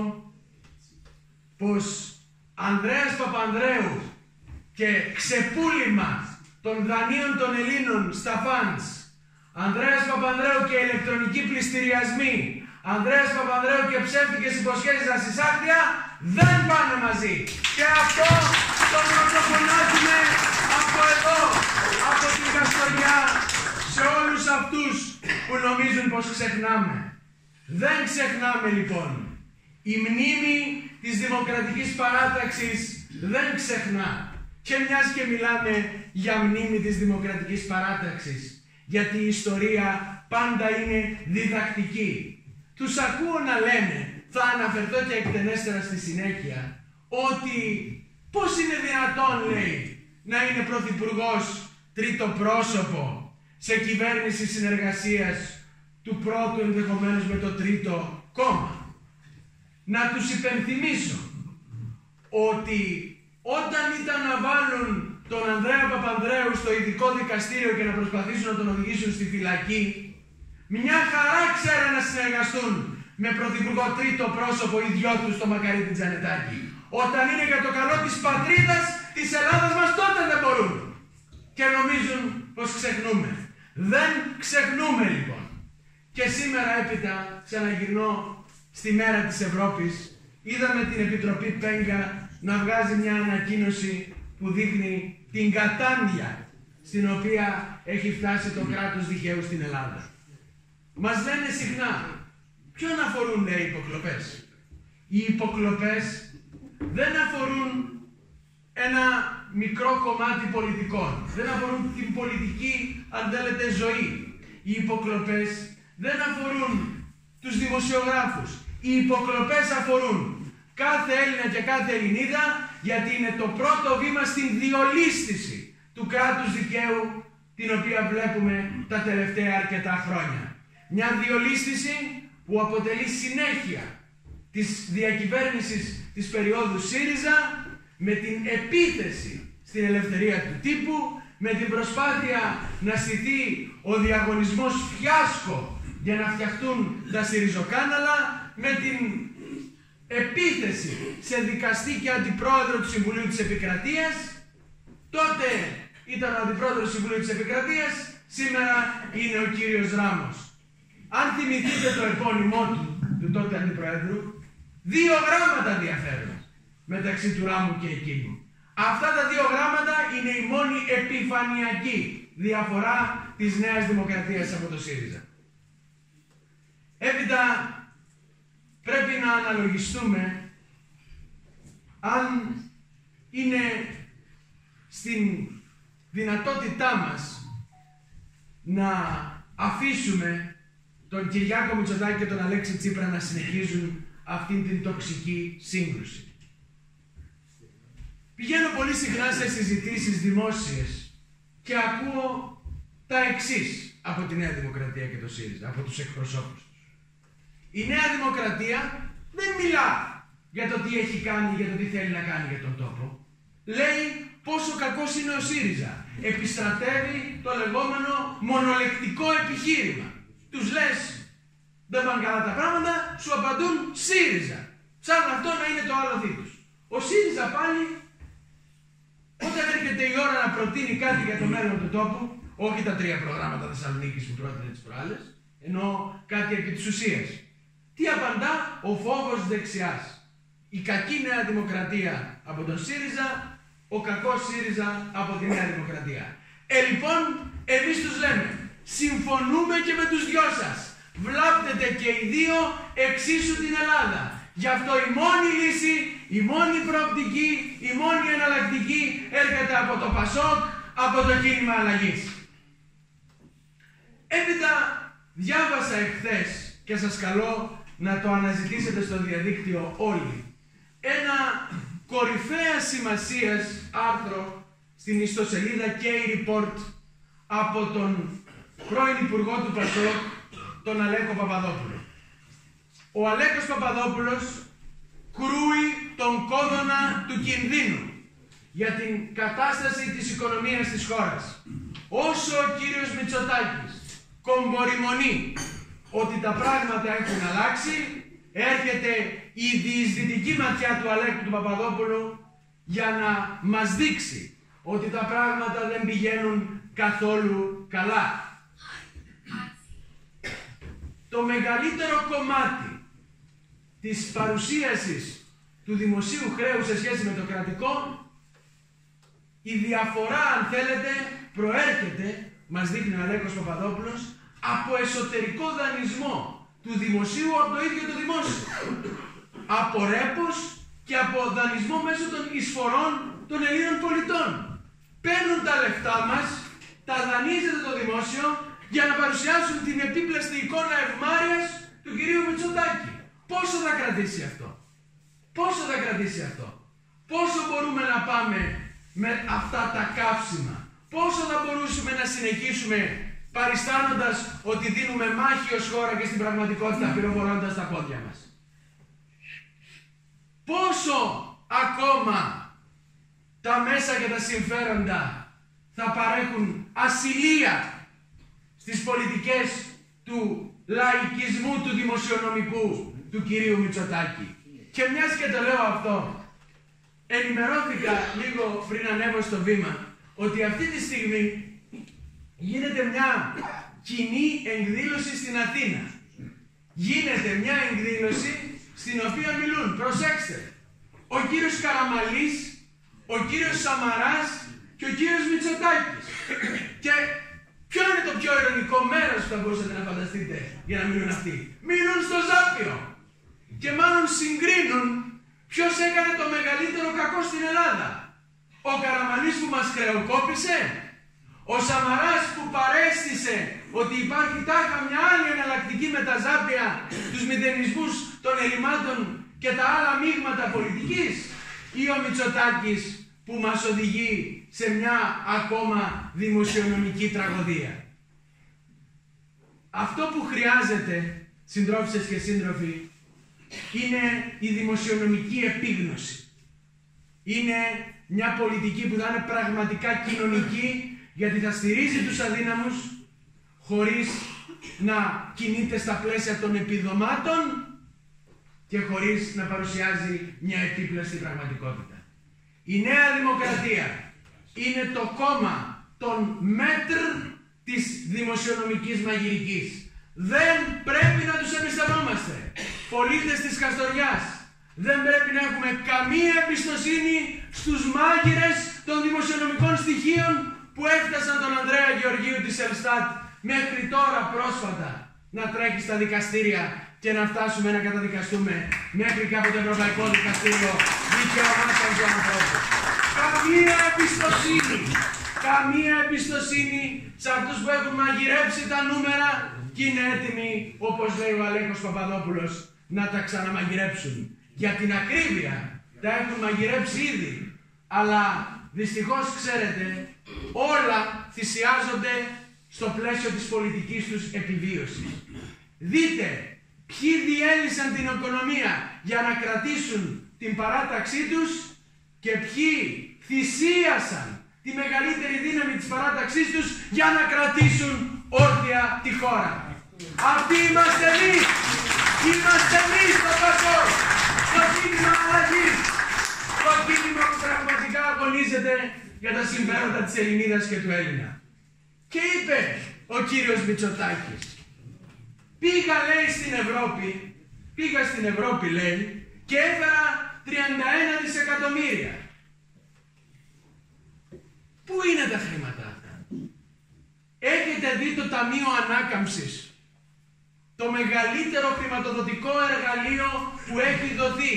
πως Ανδρέας Παπανδρέου και ξεπούλημα των δανείων των Ελλήνων στα φαντς, Ανδρέας Παπανδρέου και ηλεκτρονικοί πληστηριασμοί, Ανδρέας Παπανδρέου και ψεύτικες υποσχέσεις ασυσάκτια δεν πάνε μαζί. Και αυτό το πρωτοφωνάζουμε από εδώ, από την Καστοριά, σε όλους αυτούς που νομίζουν πως ξεχνάμε. Δεν ξεχνάμε λοιπόν. Η μνήμη της Δημοκρατικής Παράταξης δεν ξεχνά. Και μιας και μιλάμε για μνήμη της Δημοκρατικής Παράταξης, γιατί η ιστορία πάντα είναι διδακτική. Τους ακούω να λένε, θα αναφερθώ και εκτενέστερα στη συνέχεια, ότι πώς είναι δυνατόν, λέει, να είναι πρωθυπουργός τρίτο πρόσωπο σε κυβέρνηση συνεργασίας του πρώτου ενδεχομένως με το τρίτο κόμμα. Να τους υπενθυμίσω ότι όταν ήταν να βάλουν τον Ανδρέα Παπανδρέου στο ειδικό δικαστήριο και να προσπαθήσουν να τον οδηγήσουν στη φυλακή, μια χαρά ξέραν να συνεργαστούν με πρωθυπουργό τρίτο πρόσωπο οι δυο τους, το Μακαρίτη Τζανετάκη. Όταν είναι για το καλό της πατρίδας, της Ελλάδας μας, τότε δεν μπορούν. Και νομίζουν πως ξεχνούμε. Δεν ξεχνούμε λοιπόν. Και σήμερα έπειτα, ξαναγυρνώ στη μέρα της Ευρώπης, είδαμε την Επιτροπή Πέγκα να βγάζει μια ανακοίνωση που δείχνει την κατάντια στην οποία έχει φτάσει το κράτος δικαίου στην Ελλάδα. Μας λένε συχνά, ποιον αφορούν, λέει, οι υποκλοπές. Οι υποκλοπές δεν αφορούν ένα μικρό κομμάτι πολιτικών. Δεν αφορούν την πολιτική, αν θέλετε, ζωή. Οι υποκλοπές δεν αφορούν τους δημοσιογράφους. Οι υποκλοπές αφορούν κάθε Έλληνα και κάθε Ελληνίδα, γιατί είναι το πρώτο βήμα στην διολίσθηση του κράτους δικαίου, την οποία βλέπουμε τα τελευταία αρκετά χρόνια. Μια διολίσθηση που αποτελεί συνέχεια της διακυβέρνησης της περίοδου ΣΥΡΙΖΑ, με την επίθεση στην ελευθερία του τύπου, με την προσπάθεια να στηθεί ο διαγωνισμός φιάσκο για να φτιαχτούν τα σιριζοκάναλα, με την επίθεση σε δικαστή και αντιπρόεδρο του Συμβουλίου της Επικρατείας. Τότε ήταν ο αντιπρόεδρος του Συμβουλίου της Επικρατείας, σήμερα είναι ο κύριος Ράμος. Αν θυμηθείτε το επώνυμό του, του τότε αντιπροέδρου, δύο γράμματα διαφέρουν μεταξύ του Ράμου και εκείνου. Αυτά τα δύο γράμματα είναι η μόνη επιφανειακή διαφορά της Νέας Δημοκρατίας από το ΣΥΡΙΖΑ. Έπειτα πρέπει να αναλογιστούμε αν είναι στην δυνατότητά μας να αφήσουμε τον Κυριάκο Μητσοτάκη και τον Αλέξη Τσίπρα να συνεχίζουν αυτήν την τοξική σύγκρουση. Πηγαίνω πολύ συχνά σε συζητήσεις δημόσιες και ακούω τα εξής από τη Νέα Δημοκρατία και το ΣΥΡΙΖΑ, από τους εκπροσώπους τους. Η Νέα Δημοκρατία δεν μιλά για το τι έχει κάνει, για το τι θέλει να κάνει για τον τόπο. Λέει πόσο κακός είναι ο ΣΥΡΙΖΑ. Επιστρατεύει το λεγόμενο μονολεκτικό επιχείρημα. Τους λες δεν πάνε καλά τα πράγματα, σου απαντούν ΣΥΡΙΖΑ. Σαν αυτό να είναι το άλλο δίπλος. Ο ΣΥΡΙΖΑ πάλι, όταν έρχεται η ώρα να προτείνει κάτι για το μέλλον του τόπου, όχι τα τρία προγράμματα Θεσσαλονίκης που πρότεινε τις προάλλες, ενώ κάτι επί της ουσίας. Τι απαντά? Ο φόβος δεξιάς. Η κακή Νέα Δημοκρατία από τον ΣΥΡΙΖΑ, ο κακός ΣΥΡΙΖΑ από τη Νέα Δημοκρατία. Ε, λοιπόν, εμείς τους λέμε, συμφωνούμε και με τους δυο σας. Βλάπτετε και οι δύο εξίσου την Ελλάδα. Γι' αυτό η μόνη λύση, η μόνη προοπτική, η μόνη εναλλακτική έρχεται από το ΠΑΣΟΚ, από το κίνημα αλλαγής. Έπειτα διάβασα εχθές και σας καλώ να το αναζητήσετε στο διαδίκτυο όλοι. Ένα κορυφαία σημασίας άρθρο στην ιστοσελίδα Key Report από τον πρώην Υπουργό του ΠΑΣΟΚ, τον Αλέκο Παπαδόπουλο. Ο Αλέκος Παπαδόπουλος κρούει τον κόδωνα του κινδύνου για την κατάσταση της οικονομίας της χώρας. Όσο ο κύριος Μητσοτάκης κομποριμονεί ότι τα πράγματα έχουν αλλάξει, έρχεται η διεισδυτική ματιά του Αλέκου του Παπαδόπουλου για να μας δείξει ότι τα πράγματα δεν πηγαίνουν καθόλου καλά. Το μεγαλύτερο κομμάτι της παρουσίασης του δημοσίου χρέους σε σχέση με το κρατικό, η διαφορά, αν θέλετε, προέρχεται, μας δείχνει ο Αλέκος Παπαδόπουλος, από εσωτερικό δανεισμό του δημοσίου από το ίδιο το δημόσιο. Από ρέπος και από δανεισμό μέσω των εισφορών των Ελλήνων πολιτών. Παίρνουν τα λεφτά μας, τα δανείζεται το δημόσιο για να παρουσιάσουν την επίπλαστη εικόνα ευμάρειας του κυρίου Μητσοτάκη. Πόσο θα κρατήσει αυτό? Πόσο θα κρατήσει αυτό? Πόσο μπορούμε να πάμε με αυτά τα καύσιμα? Πόσο θα μπορούσαμε να συνεχίσουμε παριστάνοντας ότι δίνουμε μάχη ως χώρα και στην πραγματικότητα πυροβολώντας τα πόδια μας? Πόσο ακόμα τα μέσα και τα συμφέροντα θα παρέχουν ασυλία στις πολιτικές του λαϊκισμού του δημοσιονομικού του κυρίου Μητσοτάκη? Και μιας και το λέω αυτό, ενημερώθηκα λίγο πριν ανέβω στο βήμα ότι αυτή τη στιγμή γίνεται μια κοινή εκδήλωση στην Αθήνα. Γίνεται μια εκδήλωση στην οποία μιλούν, προσέξτε, ο κύριος Καραμαλής, ο κύριος Σαμαράς και ο κύριος Μητσοτάκης. Και ποιο είναι το πιο ειρωνικό μέρος που θα μπορούσατε να φανταστείτε για να μιλούν αυτοί? Μιλούν στο Ζάπιο. Και μάλλον συγκρίνουν ποιος έκανε το μεγαλύτερο κακό στην Ελλάδα. Ο Καραμαλής που μας χρεοκόπησε, ο Σαμαράς που παρέστησε ότι υπάρχει τάχα μια άλλη εναλλακτική με τα Ζάπια, τους μηδενισμούς των ελλημάτων και τα άλλα μείγματα πολιτικής, ή ο Μητσοτάκης που μας οδηγεί σε μια ακόμα δημοσιονομική τραγωδία? Αυτό που χρειάζεται, συντρόφισσες και σύντροφοι, είναι η δημοσιονομική επίγνωση. Είναι μια πολιτική που θα είναι πραγματικά κοινωνική, γιατί θα στηρίζει τους αδύναμους χωρίς να κινείται στα πλαίσια των επιδομάτων και χωρίς να παρουσιάζει μια επίπλαστη πραγματικότητα. Η Νέα Δημοκρατία είναι το κόμμα των μέτρ της δημοσιονομικής μαγειρικής. Δεν πρέπει να τους εμπιστευόμαστε. Πολίτες της Καστοριάς, δεν πρέπει να έχουμε καμία εμπιστοσύνη στους μάγειρες των δημοσιονομικών στοιχείων που έφτασαν τον Ανδρέα Γεωργίου της Ελστάτ μέχρι τώρα πρόσφατα να τρέχει στα δικαστήρια και να φτάσουμε να καταδικαστούμε μέχρι και από το Ευρωπαϊκό Δικαστήριο Δικαιωμάτων του Ανθρώπου. Καμία εμπιστοσύνη, καμία εμπιστοσύνη σε αυτούς που έχουν μαγειρέψει τα νούμερα και είναι έτοιμοι, όπως λέει ο Αλέκος Παπαδόπουλος, να τα ξαναμαγειρέψουν. Για την ακρίβεια τα έχουν μαγειρέψει ήδη, αλλά δυστυχώς ξέρετε όλα θυσιάζονται στο πλαίσιο της πολιτικής τους επιβίωσης. Δείτε ποιοι διέλυσαν την οικονομία για να κρατήσουν την παράταξή τους και ποιοι θυσίασαν τη μεγαλύτερη δύναμη της παράταξής τους για να κρατήσουν όρθια τη χώρα. Αυτοί είμαστε εμείς! Είμαστε εμείς το πασό! Το κίνημα αλλαγής! Το κίνημα που πραγματικά αγωνίζεται για τα συμφέροντα της Ελληνίδας και του Έλληνα. Και είπε ο κύριος Μητσοτάκης, πήγα λέει στην Ευρώπη, πήγα στην Ευρώπη λέει και έφερα τριάντα ένα δισεκατομμύρια. Πού είναι τα χρήματα αυτά? Έχετε δει το Ταμείο Ανάκαμψης, το μεγαλύτερο χρηματοδοτικό εργαλείο που έχει δοθεί?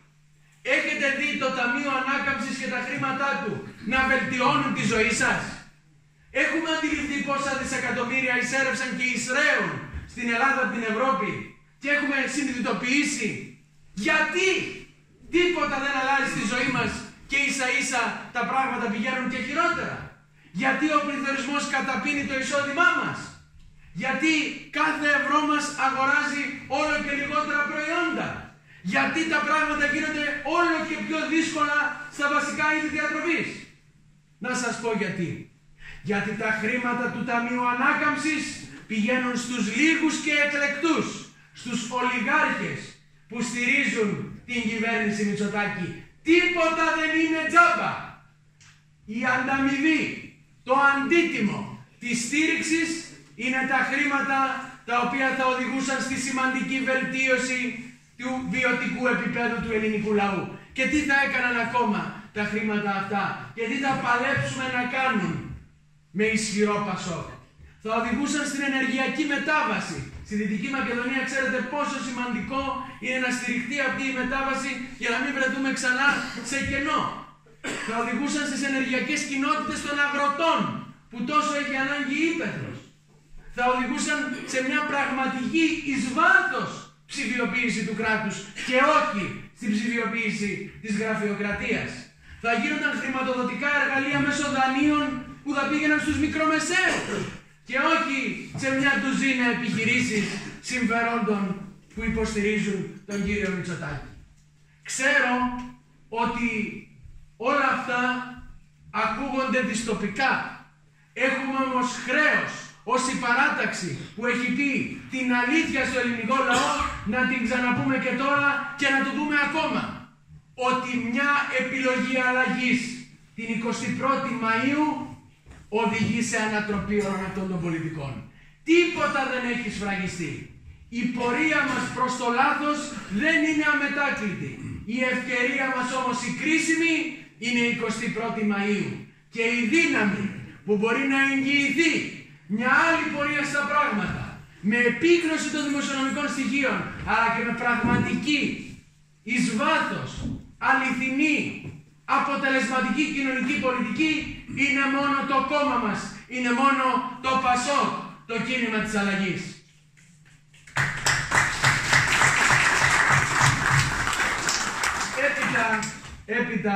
Έχετε δει το Ταμείο Ανάκαμψης και τα χρήματά του να βελτιώνουν τη ζωή σας? Έχουμε αντιληφθεί πόσα δισεκατομμύρια εισέρευσαν και εισραίουν στην Ελλάδα από την Ευρώπη και έχουμε συνειδητοποιήσει γιατί τίποτα δεν αλλάζει στη ζωή μας και ίσα ίσα τα πράγματα πηγαίνουν και χειρότερα? Γιατί ο πληθωρισμός καταπίνει το εισόδημά μας? Γιατί κάθε ευρώ μας αγοράζει όλο και λιγότερα προϊόντα? Γιατί τα πράγματα γίνονται όλο και πιο δύσκολα στα βασικά είδη διατροφής? Να σας πω γιατί. Γιατί τα χρήματα του Ταμείου Ανάκαμψης πηγαίνουν στους λίγους και εκλεκτούς, στους ολιγάρχες που στηρίζουν την κυβέρνηση Μητσοτάκη. Τίποτα δεν είναι τζάμπα. Η ανταμοιβή, το αντίτιμο της στήριξης είναι τα χρήματα τα οποία θα οδηγούσαν στη σημαντική βελτίωση του βιωτικού επίπεδου του ελληνικού λαού. Και τι θα έκαναν ακόμα τα χρήματα αυτά και τι θα παλέψουμε να κάνουν με ισχυρό Πασόκ? Θα οδηγούσαν στην ενεργειακή μετάβαση. Στη Δυτική Μακεδονία ξέρετε πόσο σημαντικό είναι να στηριχτεί αυτή η μετάβαση για να μην βρεθούμε ξανά σε κενό. Θα οδηγούσαν στις ενεργειακές κοινότητες των αγροτών που τόσο έχει ανάγκη η ύπαιθρος. Θα οδηγούσαν σε μια πραγματική εις βάθος ψηφιοποίηση του κράτους και όχι στην ψηφιοποίηση της γραφειοκρατίας. Θα γίνονταν χρηματοδοτικά εργαλεία μέσω δανείων που θα πήγαιναν στους μικρομεσαίους και όχι σε μια ντουζίνα επιχειρήσεις συμφερόντων που υποστηρίζουν τον κύριο Μητσοτάκη. Ξέρω ότι όλα αυτά ακούγονται δυστοπικά. Έχουμε όμως χρέος ως η παράταξη που έχει πει την αλήθεια στο ελληνικό λαό να την ξαναπούμε και τώρα και να το πούμε ακόμα. Ότι μια επιλογή αλλαγής την εικοστή πρώτη Μαΐου οδηγεί σε ανατροπή όλων αυτών των πολιτικών. Τίποτα δεν έχει σφραγιστεί. Η πορεία μας προς το λάθος δεν είναι αμετάκλητη. Η ευκαιρία μας όμως η κρίσιμη είναι η εικοστή πρώτη Μαΐου. Και η δύναμη που μπορεί να εγγυηθεί μια άλλη πορεία στα πράγματα, με επίγνωση των δημοσιονομικών στοιχείων, αλλά και με πραγματική, εις βάθος, αληθινή, αποτελεσματική κοινωνική πολιτική, είναι μόνο το κόμμα μας, είναι μόνο το Πασόκ, το κίνημα της αλλαγής. Έπειτα, έπειτα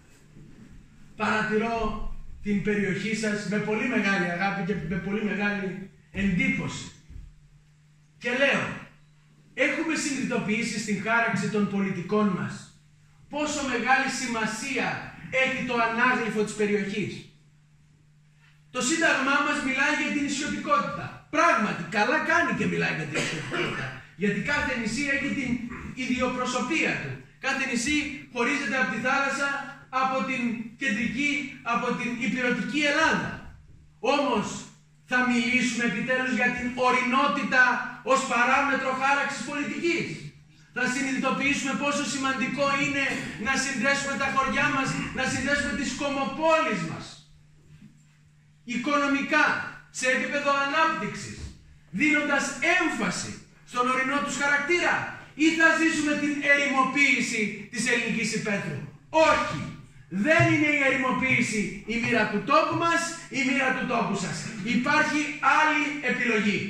παρατηρώ την περιοχή σας με πολύ μεγάλη αγάπη και με πολύ μεγάλη εντύπωση. Και λέω, έχουμε συνειδητοποιήσει στην χάραξη των πολιτικών μας πόσο μεγάλη σημασία έχει το ανάγλυφο της περιοχής. Το Σύνταγμά μας μιλάει για την νησιωτικότητα. Πράγματι, καλά κάνει και μιλάει για την νησιωτικότητα. Γιατί κάθε νησί έχει την ιδιοπροσωπία του. Κάθε νησί χωρίζεται από τη θάλασσα, από την κεντρική, από την ηπειρωτική Ελλάδα. Όμως, θα μιλήσουμε επιτέλους για την ορεινότητα ως παράμετρο χάραξης πολιτικής. Θα συνειδητοποιήσουμε πόσο σημαντικό είναι να συνδέσουμε τα χωριά μας, να συνδέσουμε τις κομμοπόλεις μας. Οικονομικά, σε επίπεδο ανάπτυξης, δίνοντας έμφαση στον ορεινό τους χαρακτήρα, ή θα ζήσουμε την ερημοποίηση της ελληνικής υπαίθρου? Όχι. Δεν είναι η ερημοποίηση η μοίρα του τόπου μας, η μοίρα του τόπου σας. Υπάρχει άλλη επιλογή.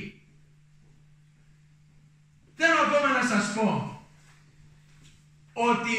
Θέλω ακόμα να σας πω ότι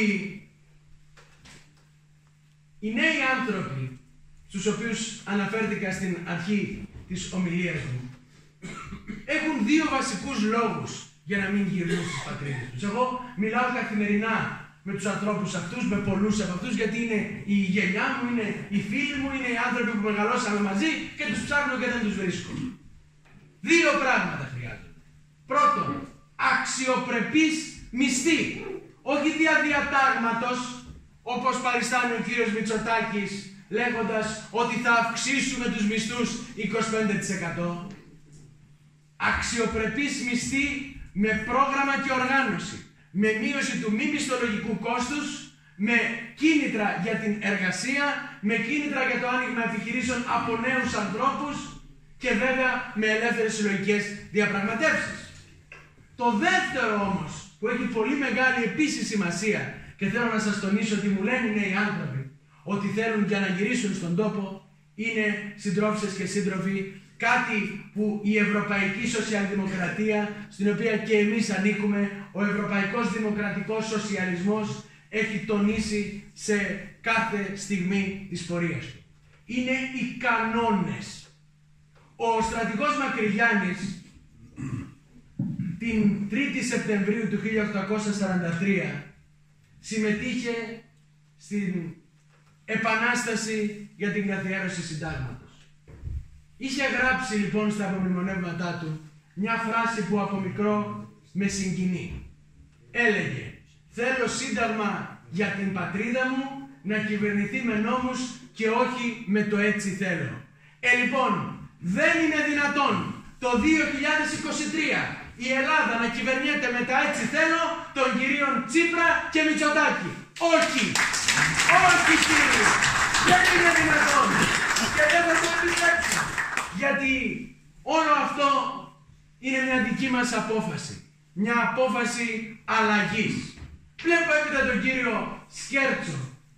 οι νέοι άνθρωποι στους οποίους αναφέρθηκα στην αρχή της ομιλίας μου έχουν δύο βασικούς λόγους για να μην γυρνούν στις πατρίδες τους. Εγώ μιλάω καθημερινά με τους ανθρώπους αυτούς, με πολλούς από αυτούς, γιατί είναι η γενιά μου, είναι οι φίλοι μου, είναι οι άνθρωποι που μεγαλώσαμε μαζί και τους ψάχνω και δεν τους βρίσκω. Δύο πράγματα χρειάζονται. Πρώτον, αξιοπρεπής μισθή. Όχι δια διατάγματος, όπως παριστάνει ο κύριος Μητσοτάκης, λέγοντας ότι θα αυξήσουμε τους μισθούς είκοσι πέντε τοις εκατό. Αξιοπρεπής μισθή με πρόγραμμα και οργάνωση, με μείωση του μη μισθολογικού κόστους, με κίνητρα για την εργασία, με κίνητρα για το άνοιγμα επιχειρήσεων από νέους ανθρώπους και βέβαια με ελεύθερες συλλογικές διαπραγματεύσεις. Το δεύτερο όμως, που έχει πολύ μεγάλη επίσης σημασία και θέλω να σας τονίσω ότι μου λένε οι νέοι άνθρωποι ότι θέλουν για να γυρίσουν στον τόπο, είναι, συντρόφισσες και σύντροφοι, κάτι που η Ευρωπαϊκή Σοσιαλδημοκρατία, στην οποία και εμείς ανήκουμε, ο Ευρωπαϊκός Δημοκρατικός Σοσιαλισμός, έχει τονίσει σε κάθε στιγμή της πορείας του. Είναι οι κανόνες. Ο στρατηγός Μακρυγιάννης την τρίτη Σεπτεμβρίου του χίλια οκτακόσια σαράντα τρία συμμετείχε στην Επανάσταση για την καθιέρωση συντάγματος. Είχε γράψει λοιπόν στα απομνημονεύματά του μια φράση που από μικρό με συγκινεί. Έλεγε: θέλω σύνταγμα για την πατρίδα μου να κυβερνηθεί με νόμους και όχι με το έτσι θέλω. Ε, λοιπόν, δεν είναι δυνατόν το δύο χιλιάδες είκοσι τρία η Ελλάδα να κυβερνιέται με τα έτσι θέλω των κυρίων Τσίπρα και Μητσοτάκη. Όχι! Όχι, κύριε! Δεν είναι δυνατόν! Και δεν θα το επιτρέψω. Γιατί όλο αυτό είναι μια δική μας απόφαση. Μια απόφαση αλλαγής. Βλέπω έπειτα τον κύριο Σκέρτσο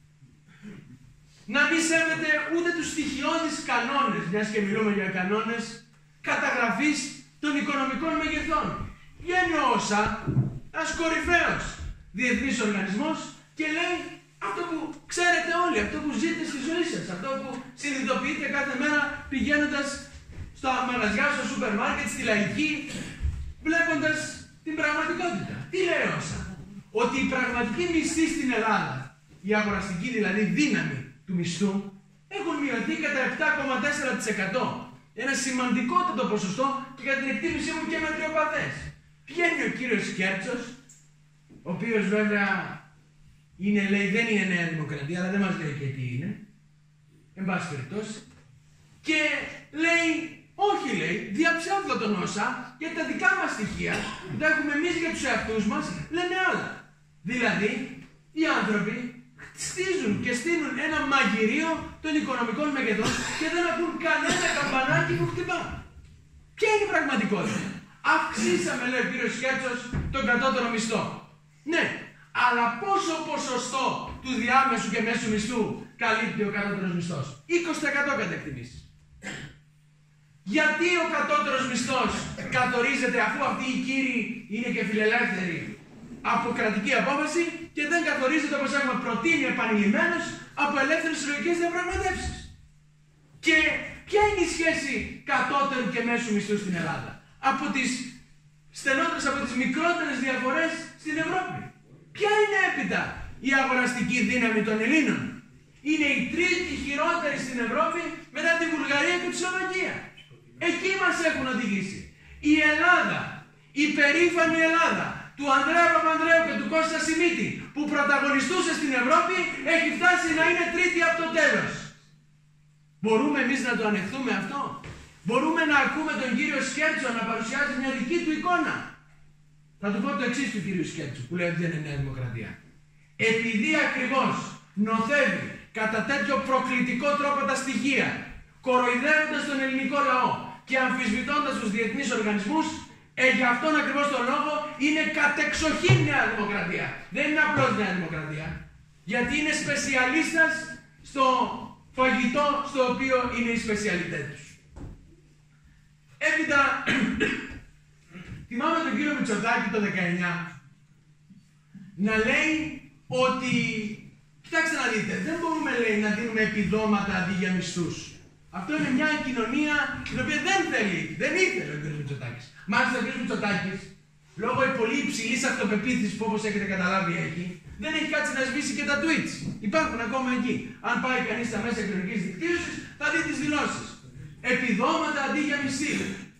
να μην σέβεται ούτε τους στοιχειώδεις κανόνες, μιας και μιλούμε για κανόνες, καταγραφής των οικονομικών μεγεθών. Βγαίνει ο ΩΣΑ, ένας κορυφαίος διεθνής οργανισμός, και λέει αυτό που ξέρετε όλοι, αυτό που ζείτε στη ζωή σας, αυτό που συνειδητοποιείτε κάθε μέρα πηγαίνοντας στα μαγαζιά, στο σούπερ μάρκετ, στη λαϊκή, βλέποντας την πραγματικότητα. Τι λέει ο ΩΣΑ? Ότι η πραγματική μισθή στην Ελλάδα, η αγοραστική δηλαδή δύναμη του μισθού, έχουν μειωθεί κατά επτά κόμμα τέσσερα τοις εκατό. Ένα σημαντικότατο ποσοστό και κατά την εκτίμησή μου και μετριοπαθές. Βγαίνει ο κύριος Σκέρτσος, ο οποίος βέβαια είναι, λέει, δεν είναι Νέα Δημοκρατία, αλλά δεν μας λέει και τι είναι, εν πάση περιπτώσει, και λέει, όχι, λέει, διαψεύδω τον ΩΣΑ, γιατί τα δικά μας στοιχεία, που τα έχουμε εμείς για τους εαυτούς μας, λένε άλλα. Δηλαδή, οι άνθρωποι στίζουν και στείλουν ένα μαγειρίο των οικονομικών μεγεθών και δεν ακούν κανένα καμπανάκι που χτυπά. Ποια είναι η πραγματικότητα? Αυξήσαμε, λέει ο κύριος Σκέρτσος, τον κατώτερο μισθό. Ναι, αλλά πόσο ποσοστό του διάμεσου και μέσου μισθού καλύπτει ο κατώτερος μισθός? είκοσι τοις εκατό κατά εκτιμήσεις. Γιατί ο κατώτερος μισθός καθορίζεται, αφού αυτοί οι κύριοι είναι και φιλελεύθεροι, από κρατική απόφαση, και δεν καθορίζεται, όπως έχουμε προτείνει επανειλημμένως, από ελεύθερες συλλογικές διαπραγματεύσεις? Και ποια είναι η σχέση κατώτερου και μέσου μισθού στην Ελλάδα? Από τις στενότερες, από τις μικρότερες διαφορές στην Ευρώπη. Ποια είναι έπειτα η αγοραστική δύναμη των Ελλήνων? Είναι η τρίτη χειρότερη στην Ευρώπη μετά τη Βουλγαρία και τη Σλοβακία. Εκεί μας έχουν οδηγήσει. Η Ελλάδα, η περήφανη Ελλάδα, του Ανδρέα Παπανδρέου και του Κώστα Σιμίτη που πρωταγωνιστούσε στην Ευρώπη έχει φτάσει να είναι τρίτη από το τέλος. Μπορούμε εμείς να το ανεχθούμε αυτό? Μπορούμε να ακούμε τον κύριο Σκέρτσο να παρουσιάζει μια δική του εικόνα? Θα του πω το εξής του κύριου Σκέρτσου που λέει ότι δεν είναι Νέα Δημοκρατία. Επειδή ακριβώς νοθεύει κατά τέτοιο προκλητικό τρόπο τα στοιχεία, κοροϊδεύοντας τον ελληνικό λαό και αμφισβητώντας τους διεθνείς οργανισμούς, ε, για αυτόν ακριβώς τον λόγο είναι κατεξοχήν Νέα Δημοκρατία. Δεν είναι απλώς Νέα Δημοκρατία. Γιατί είναι σπεσιαλίστας στο φαγητό στο οποίο είναι οι σπεσιαλιτές τους. Έπειτα, θυμάμαι τον κύριο Μητσοτάκη το δεκαεννιά να λέει ότι, κοιτάξτε να δείτε, δεν μπορούμε λέει να δίνουμε επιδόματα αντί για μισθούς. Αυτό είναι μια κοινωνία την οποία δεν θέλει, δεν ήθελε ο κ. Μητσοτάκης. Μάλιστα ο κ. Μητσοτάκης, λόγω πολύ υψηλής αυτοπεποίθησης που όπως έχετε καταλάβει έχει, δεν έχει κάτσει να σβήσει και τα tweets. Υπάρχουν ακόμα εκεί. Αν πάει κανείς στα μέσα κοινωνικής δικτύωσης, θα δει τις δηλώσεις. Επιδόματα αντί για μισθή.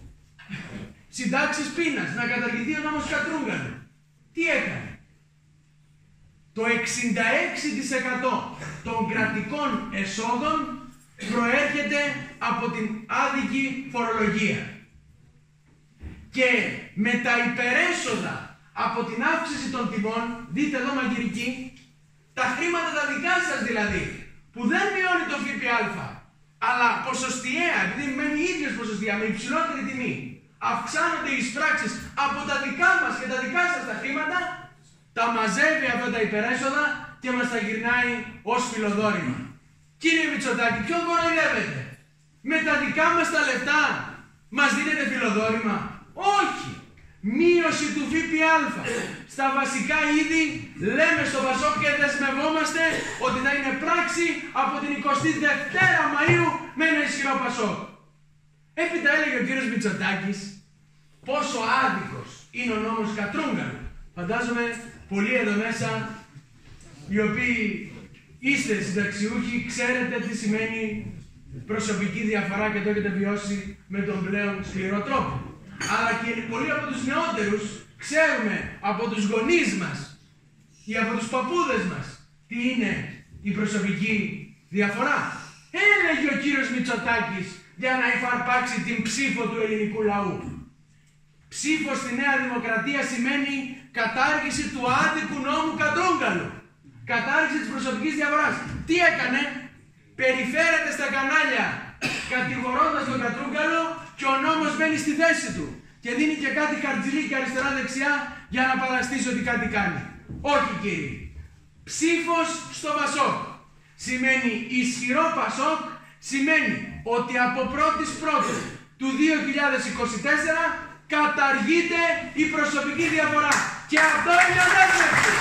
Συντάξεις πείνας, να καταργηθεί ο νόμος Κατρούγκαλου. Τι έκανε? Το εξήντα έξι τοις εκατό των κρατικών εσόδων προέρχεται από την άδικη φορολογία. Και με τα υπερέσοδα από την αύξηση των τιμών, δείτε εδώ μαγειρική, τα χρήματα τα δικά σας δηλαδή, που δεν μειώνει το ΦΠΑ, αλλά ποσοστιαία, επειδή μένει ίδιος ποσοστιαία, με υψηλότερη τιμή, αυξάνονται οι εισπράξεις από τα δικά μας και τα δικά σας τα χρήματα, τα μαζεύει αυτά τα υπερέσοδα και μας τα γυρνάει ως φιλοδόρημα. Κύριε Μητσοτάκη, ποιον κοροϊδεύετε? Με τα δικά μας τα λεφτά μας δίνετε φιλοδόρημα? Όχι! Μείωση του ΦΠΑ στα βασικά είδη, λέμε στο Πασόκ και δεσμευόμαστε ότι θα είναι πράξη από την εικοστή δεύτερη Μαΐου με ένα ισχυρό Πασόκ. Έπειτα έλεγε ο κύριος Μητσοτάκης πόσο άδικος είναι ο νόμος Κατρούγκαλου. Φαντάζομαι πολλοί εδώ μέσα οι οποίοι είστε συνταξιούχοι ξέρετε τι σημαίνει προσωπική διαφορά και το έχετε βιώσει με τον πλέον σκληρό τρόπο. Αλλά και πολλοί από τους νεότερους ξέρουμε από τους γονείς μας ή από τους παππούδες μας τι είναι η προσωπική διαφορά. Έλεγε ο κύριος Μητσοτάκης για να υφαρπάξει την ψήφο του ελληνικού λαού. Ψήφο στη Νέα Δημοκρατία σημαίνει κατάργηση του άδικου νόμου Κατρούγκαλου. Κατάργηση της προσωπικής διαφοράς. Τι έκανε? Περιφέρεται στα κανάλια κατηγορώντας τον Κατρούγκαλο και ο νόμος μπαίνει στη θέση του. Και δίνει και κάτι χαρτζηλίκια αριστερά-δεξιά για να παραστήσει ότι κάτι κάνει. Όχι κύριε. Ψήφος στο Πασόκ σημαίνει ισχυρό Πασόκ, σημαίνει ότι από πρώτης πρώτης του δύο χιλιάδες είκοσι τέσσερα καταργείται η προσωπική διαφορά. Και αυτό είναι αδέσμευση.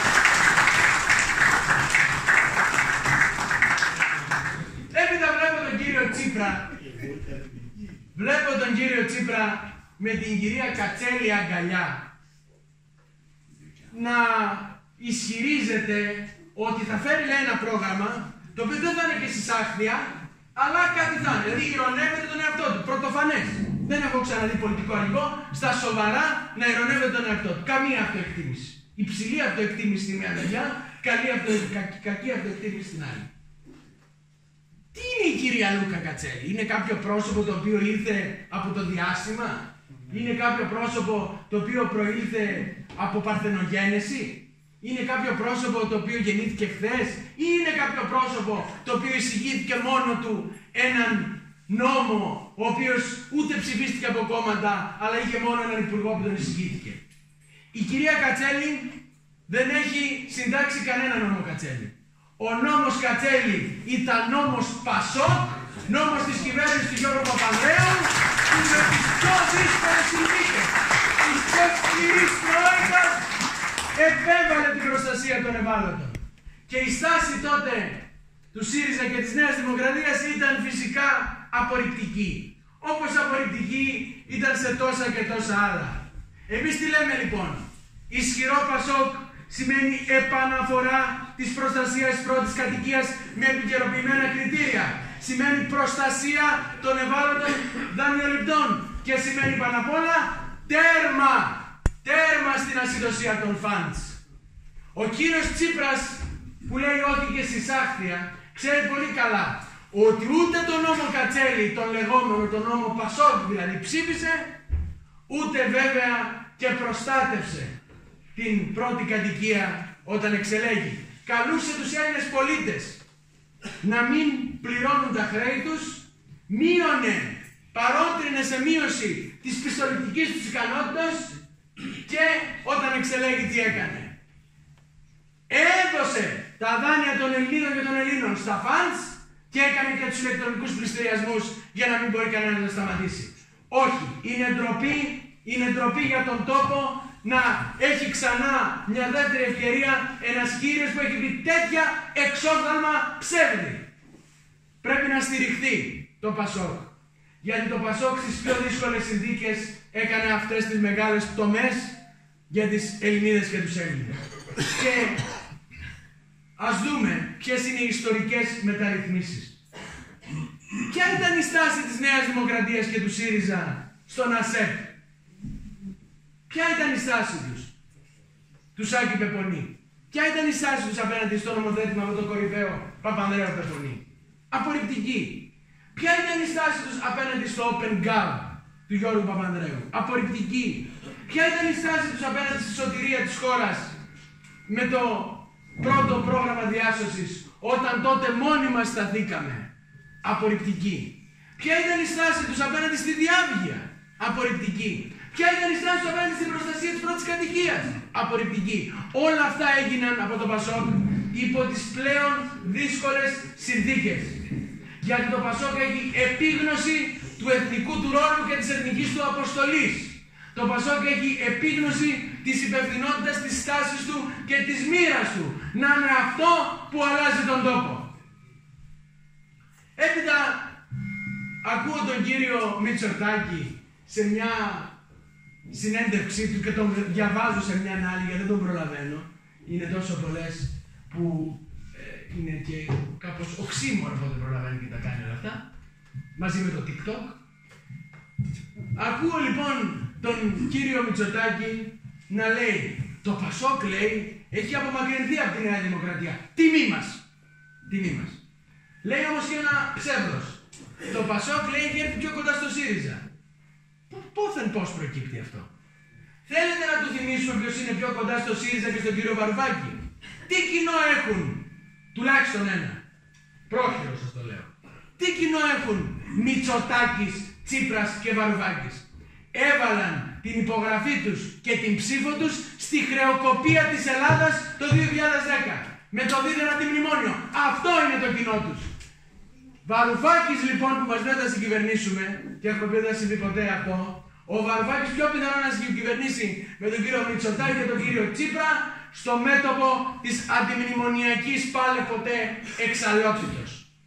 Έπειτα βλέπω τον κύριο Τσίπρα, βλέπω τον κύριο Τσίπρα με την κυρία Κατσέλη αγκαλιά να ισχυρίζεται ότι θα φέρει λέει, ένα πρόγραμμα το οποίο δεν θα είναι και συσάχθεια, αλλά κάτι θα είναι. Δηλαδή ειρωνεύεται τον εαυτό του. Πρωτοφανές. Δεν έχω ξαναδεί πολιτικό αρχηγό στα σοβαρά να ειρωνεύεται τον εαυτό του. Καμία αυτοεκτίμηση. Υψηλή αυτοεκτίμηση στη μία μεριά, καλή αυτο... κα... κακή αυτοεκτίμηση στην άλλη. Τι είναι η κυρία Λούκα Κατσέλη? Είναι κάποιο πρόσωπο το οποίο ήρθε από το διάστημα? Είναι κάποιο πρόσωπο το οποίο προήλθε από παρθενογένεση? Είναι κάποιο πρόσωπο το οποίο γεννήθηκε χθες? Ή είναι κάποιο πρόσωπο το οποίο εισηγήθηκε μόνο του έναν νόμο ο οποίος ούτε ψηφίστηκε από κόμματα αλλά είχε μόνο έναν υπουργό που τον εισηγήθηκε? Η κυρία Κατσέλη δεν έχει συντάξει κανένα νόμο Κατσέλη. Ο νόμος Κατσέλη ήταν νόμος Πασόκ, νόμος της κυβέρνησης του Γιώργου Παπανδρέου, που με τις πιο δύσκολες συνθήκες, τις πιο σκληρής τρόικας, επέβαλε την προστασία των ευάλωτων. Και η στάση τότε του ΣΥΡΙΖΑ και της Νέας Δημοκρατίας ήταν φυσικά απορριπτική. Όπως απορριπτική ήταν σε τόσα και τόσα άλλα. Εμείς τι λέμε λοιπόν? Ισχυρό Πασόκ σημαίνει επαναφορά της προστασίας της πρώτης κατοικίας με επικαιροποιημένα κριτήρια. Σημαίνει προστασία των ευάλωτων δανειοληπτών. Και σημαίνει πάνω απ' όλα τέρμα Τέρμα στην ασυδοσία των φαντς. Ο κύριος Τσίπρας, που λέει όχι και συσάχθεια, ξέρει πολύ καλά ότι ούτε τον νόμο Κατσέλη, τον λεγόμενο, τον νόμο Πασόκ δηλαδή, ψήφισε, ούτε βέβαια και προστάτευσε την πρώτη κατοικία όταν εξελέγει. Καλούσε τους Έλληνες πολίτες να μην πληρώνουν τα χρέη τους, μείωνε, παρότρινε σε μείωση της πιστοληπτικής τους ικανότητας και όταν εξελέγει τι έκανε? Έδωσε τα δάνεια των Ελληνίδων και των Ελλήνων στα φαντς και έκανε και τους ηλεκτρονικούς πληστηριασμούς για να μην μπορεί κανένας να σταματήσει. Όχι, είναι ντροπή, είναι ντροπή για τον τόπο να έχει ξανά μια δεύτερη ευκαιρία ένας κύριος που έχει πει τέτοια εξόδαλμα ψεύδι. Πρέπει να στηριχθεί το Πασόκ. Γιατί το Πασόκ στις πιο δύσκολες συνθήκες έκανε αυτές τις μεγάλες πτωμές για τις Ελληνίδες και τους Έλληνες. Και ας δούμε ποιες είναι οι ιστορικές μεταρρυθμίσεις. Ποια ήταν η στάση της Νέας Δημοκρατίας και του ΣΥΡΙΖΑ στον ΑΣΕΠ? Ποια ήταν η στάση τους, του Σάκη Πεπονή? Ποια ήταν η στάση τους απέναντι στο νομοθέτημα με τον κορυφαίο Παπανδρέο Πεπονή? Απορριπτική. Ποια ήταν η στάση τους απέναντι στο Open Gov του Γιώργου Παπανδρέου? Απορριπτική. Ποια ήταν η στάση τους απέναντι στη σωτηρία της χώρας με το πρώτο πρόγραμμα διάσωσης, όταν τότε μόνοι μας σταθήκαμε? Απορριπτική. Ποια ήταν η στάση τους απέναντι στη διάβγεια? Απορριπτική. Ποια ήταν η στάση τους απέναντι στην προστασία της πρώτης κατοικίας? Απορριπτική. Όλα αυτά έγιναν από το Πασόκ υπό τις πλέον δύσκολες συνθήκες. Γιατί το Πασόκ έχει επίγνωση του εθνικού του ρόλου και της εθνικής του αποστολής. Το Πασόκ έχει επίγνωση της υπευθυνότητας, της στάσης του και της μοίρας του. Να είναι αυτό που αλλάζει τον τόπο. Έπειτα ακούω τον κύριο Μητσοτάκη σε μια συνέντευξή του και τον διαβάζω σε μια άλλη γιατί δεν τον προλαβαίνω. Είναι τόσο πολλές που ε, είναι και κάπως οξύμορο που δεν προλαβαίνει και τα κάνει όλα αυτά. Μαζί με το TikTok. Ακούω λοιπόν τον κύριο Μητσοτάκη να λέει το Πασόκ, λέει, έχει απομακρυνθεί από τη Νέα Δημοκρατία. Τιμή μας. Τιμή μας. Λέει όμως και ένα ψεύδος. Το Πασόκ, λέει, έχει έρθει πιο κοντά στο ΣΥΡΙΖΑ. Πόθεν πώς προκύπτει αυτό? Θέλετε να του θυμίσουμε ποιος είναι πιο κοντά στο ΣΥΡΙΖΑ και στον κύριο Βαρουφάκη? Τι κοινό έχουν? Τουλάχιστον ένα. Πρόχειρο σας το λέω. Τι κοινό έχουν Μητσοτάκης, Τσίπρας και Βαρουφάκης? Έβαλαν την υπογραφή τους και την ψήφο τους στη χρεοκοπία της Ελλάδας το δύο χιλιάδες δέκα. Με το δίδυνα μνημόνιο. Αυτό είναι το κοινό τους. Βαρουφάκης λοιπόν που μας λέει να συγκυβερνήσουμε, και έχουμε πει δεν θα συμβεί ποτέ αυτό, ο Βαρουφάκης πιο πιθανό να συγκυβερνήσει με τον κύριο Μητσοτάκη και τον κύριο Τσίπρα στο μέτωπο της αντιμνημονιακής πάλε ποτέ εξαλλότητος.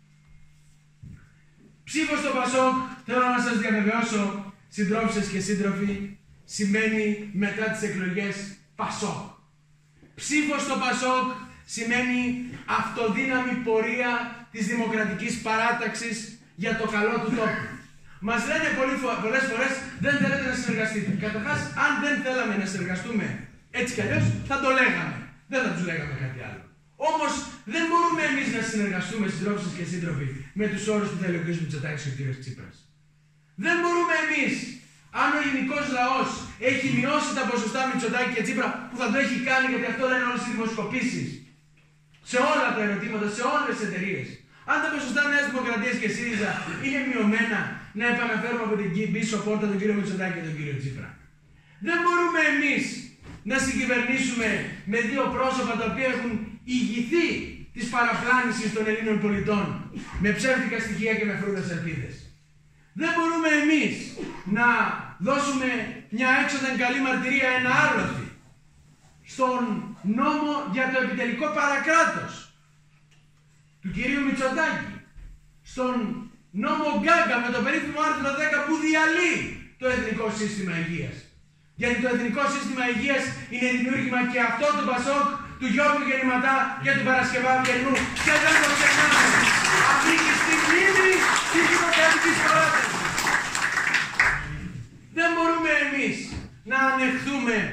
Ψήφος στο Πασόκ, θέλω να σας διαβεβαιώσω, συντρόφισσες και σύντροφοι, σημαίνει μετά τις εκλογές Πασόκ. Ψήφος στο Πασόκ σημαίνει αυτοδύναμη πορεία της δημοκρατικής παράταξης για το καλό του τόπου. Μας λένε πολλές φορές δεν θέλετε να συνεργαστείτε. Καταρχάς, αν δεν θέλαμε να συνεργαστούμε έτσι κι αλλιώς, θα το λέγαμε. Δεν θα τους λέγαμε κάτι άλλο. Όμως δεν μπορούμε εμείς να συνεργαστούμε, συντρόφισσες και σύντροφοι, με τους όρους που θέλει ο κ. Μητσοτάκης και ο κ. Τσίπρας. Δεν μπορούμε εμείς, αν ο ελληνικός λαός έχει μειώσει τα ποσοστά Μητσοτάκη και Τσίπρα, που θα το έχει κάνει γιατί αυτό λένε όλες οι δημοσκοπήσεις, σε όλα τα ερωτήματα, σε όλες τις εταιρείες. Αν τα ποσοστά Νέας Δημοκρατίας και ΣΥΡΙΖΑ είναι μειωμένα, να επαναφέρουμε από την πίσω πόρτα τον κύριο Μητσοτάκη και τον κύριο Τσίπρα. Δεν μπορούμε εμείς να συγκυβερνήσουμε με δύο πρόσωπα τα οποία έχουν ηγηθεί της παραπλάνησης των Ελλήνων πολιτών με ψεύτικα στοιχεία και με φρούδες ελπίδες. Δεν μπορούμε εμείς να δώσουμε μια έξοδεν καλή μαρτυρία ένα άρρωθι στον νόμο για το επιτελικό παρακράτος του κυρίου Μητσοτάκη, στον νόμο Γκάγκα με το περίφημο άρθρο δέκα που διαλύει το Εθνικό Σύστημα Υγείας. Γιατί το Εθνικό Σύστημα Υγείας είναι δημιούργημα και αυτό του Πασόκ, του Γιώργου Γεννηματά και του Παρασκευάου Κερνού. Και δεν το ξεχνάμε. Ανήκει στη μνήμη της δημοκρατικής παράταξης. Δεν μπορούμε εμείς να ανεχθούμε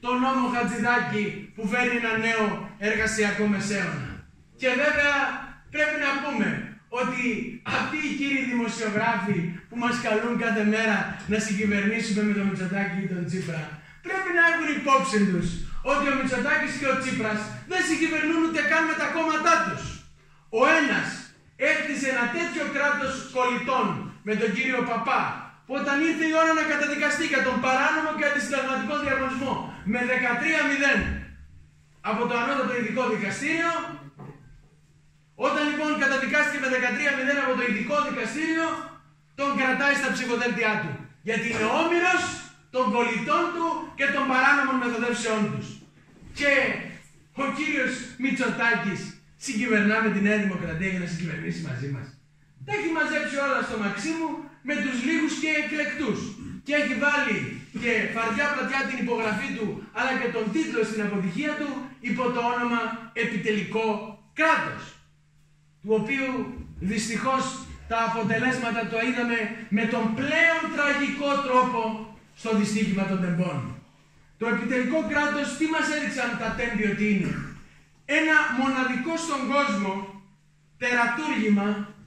τον νόμο Χατζηδάκη που φέρνει ένα νέο εργασιακό μεσαίωνα. Και βέβαια πρέπει να πούμε ότι αυτοί οι κύριοι δημοσιογράφοι που μας καλούν κάθε μέρα να συγκυβερνήσουμε με τον Μητσοτάκη ή τον Τσίπρα, πρέπει να έχουν υπόψη τους ότι ο Μητσοτάκης και ο Τσίπρας δεν συγκυβερνούν ούτε καν με τα κόμματά τους. Ο ένας έκτισε ένα τέτοιο κράτος κολλητών με τον κύριο Παπά, που όταν ήρθε η ώρα να καταδικαστεί για τον παράνομο και αντισυνταγματικό διαγωνισμό με δεκατρία μηδέν από το ανώτατο ειδικό δικαστήριο, όταν λοιπόν καταδικάστηκε με δεκατρία μηδέν από το ειδικό δικαστήριο, τον κρατάει στα ψυχοδέλτια του. Γιατί είναι όμηρος των κολλητών του και των παράνομων μεθοδεύσεών τους. Και ο κύριος Μητσοτάκης συγκυβερνά με τη Νέα Δημοκρατία για να συγκυβερνήσει μαζί μας. Τα έχει μαζέψει όλα στο Μαξίμου με τους λίγους και εκλεκτούς. Και έχει βάλει και φαρδιά πλατιά την υπογραφή του, αλλά και τον τίτλο στην αποτυχία του υπό το όνομα Επιτελικό Κράτος, του οποίου δυστυχώς τα αποτελέσματα το είδαμε με τον πλέον τραγικό τρόπο στο δυστύχημα των τεμπών. Το επιτελικό κράτος τι μας έδειξαν τα τέμπη ότι είναι? Ένα μοναδικό στον κόσμο τερατούργημα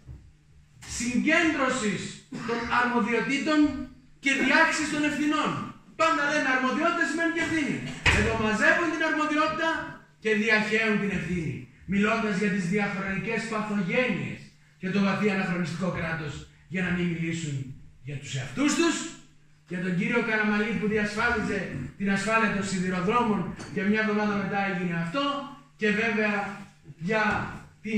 συγκέντρωσης των αρμοδιοτήτων και διάξης των ευθυνών. Πάντα λέμε αρμοδιότητες σημαίνει και ευθύνη. Εδώ μαζεύουν την αρμοδιότητα και διαχέουν την ευθύνη, μιλώντας για τις διαχρονικές παθογένειες και το βαθύ αναχρονιστικό κράτος, για να μην μιλήσουν για τους εαυτούς τους, για τον κύριο Καραμαλή που διασφάλιζε την ασφάλεια των σιδηροδρόμων και μια εβδομάδα μετά έγινε αυτό, και βέβαια για την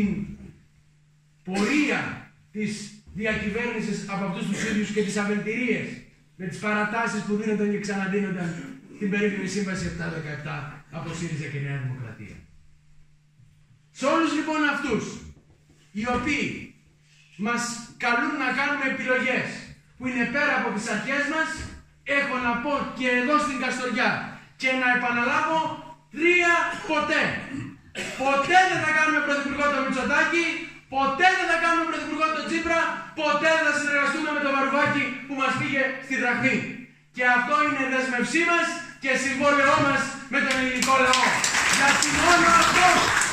πορεία της διακυβέρνησης από αυτούς τους ίδιους και τις αβελτηρίες με τις παρατάσεις που δίνονταν και ξαναδίνονταν την περίφημη Σύμβαση επτακόσια δεκαεπτά από ΣΥΡΙΖΑ και Νέα Δημοκρατία. Σε όλους λοιπόν αυτούς οι οποίοι μας καλούν να κάνουμε επιλογές που είναι πέρα από τις αρχές μας, έχω να πω και εδώ στην Καστοριά και να επαναλάβω τρία ποτέ. Ποτέ δεν θα κάνουμε πρωθυπουργό τον Μητσοτάκη, ποτέ δεν θα κάνουμε πρωθυπουργό τον Τσίπρα, ποτέ δεν θα συνεργαστούμε με τον Βαρουφάκη που μας πήγε στη δραχμή. Και αυτό είναι δέσμευσή μας και συμβόλαιό μας με τον ελληνικό λαό. Γιατί μόνο αυτό,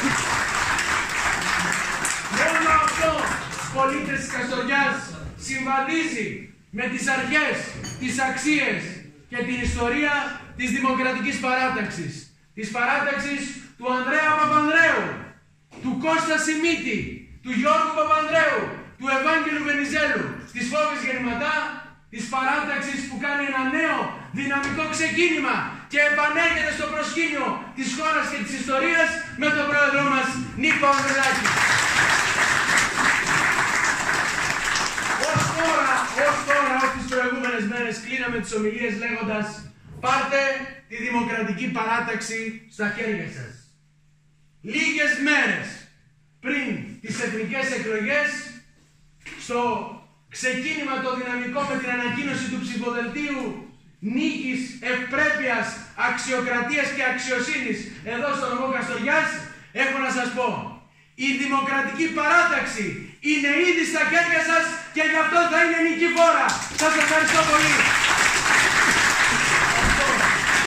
μόνο αυτό, πολίτες της Καστοριάς, συμβαδίζει με τις αρχές, τις αξίες και την ιστορία της δημοκρατικής παράταξης. Της παράταξης του Ανδρέα Παπανδρέου, του Κώστα Σιμίτη, του Γιώργου Παπανδρέου, του Ευάγγελου Βενιζέλου, της Φόβης Γεννηματά, της παράταξης που κάνει ένα νέο δυναμικό ξεκίνημα και επανέρχεται στο προσκήνιο της χώρας και της ιστορίας με τον πρόεδρό μας Νίκο Ανδρουλάκη. Ως τώρα, ως τώρα, ως τις προηγούμενες μέρες κλείναμε τις ομιλίες λέγοντας πάρτε τη δημοκρατική παράταξη στα χέρια σας. Λίγες μέρες πριν τις εθνικές εκλογές, στο ξεκίνημα το δυναμικό με την ανακοίνωση του ψηφοδελτίου νίκης, ευπρέπειας, αξιοκρατίας και αξιοσύνης εδώ στο νομό Καστοριάς, έχω να σας πω, η δημοκρατική παράταξη είναι ήδη στα χέρια σας και γι' αυτό θα είναι νικηφόρα. Σας ευχαριστώ πολύ.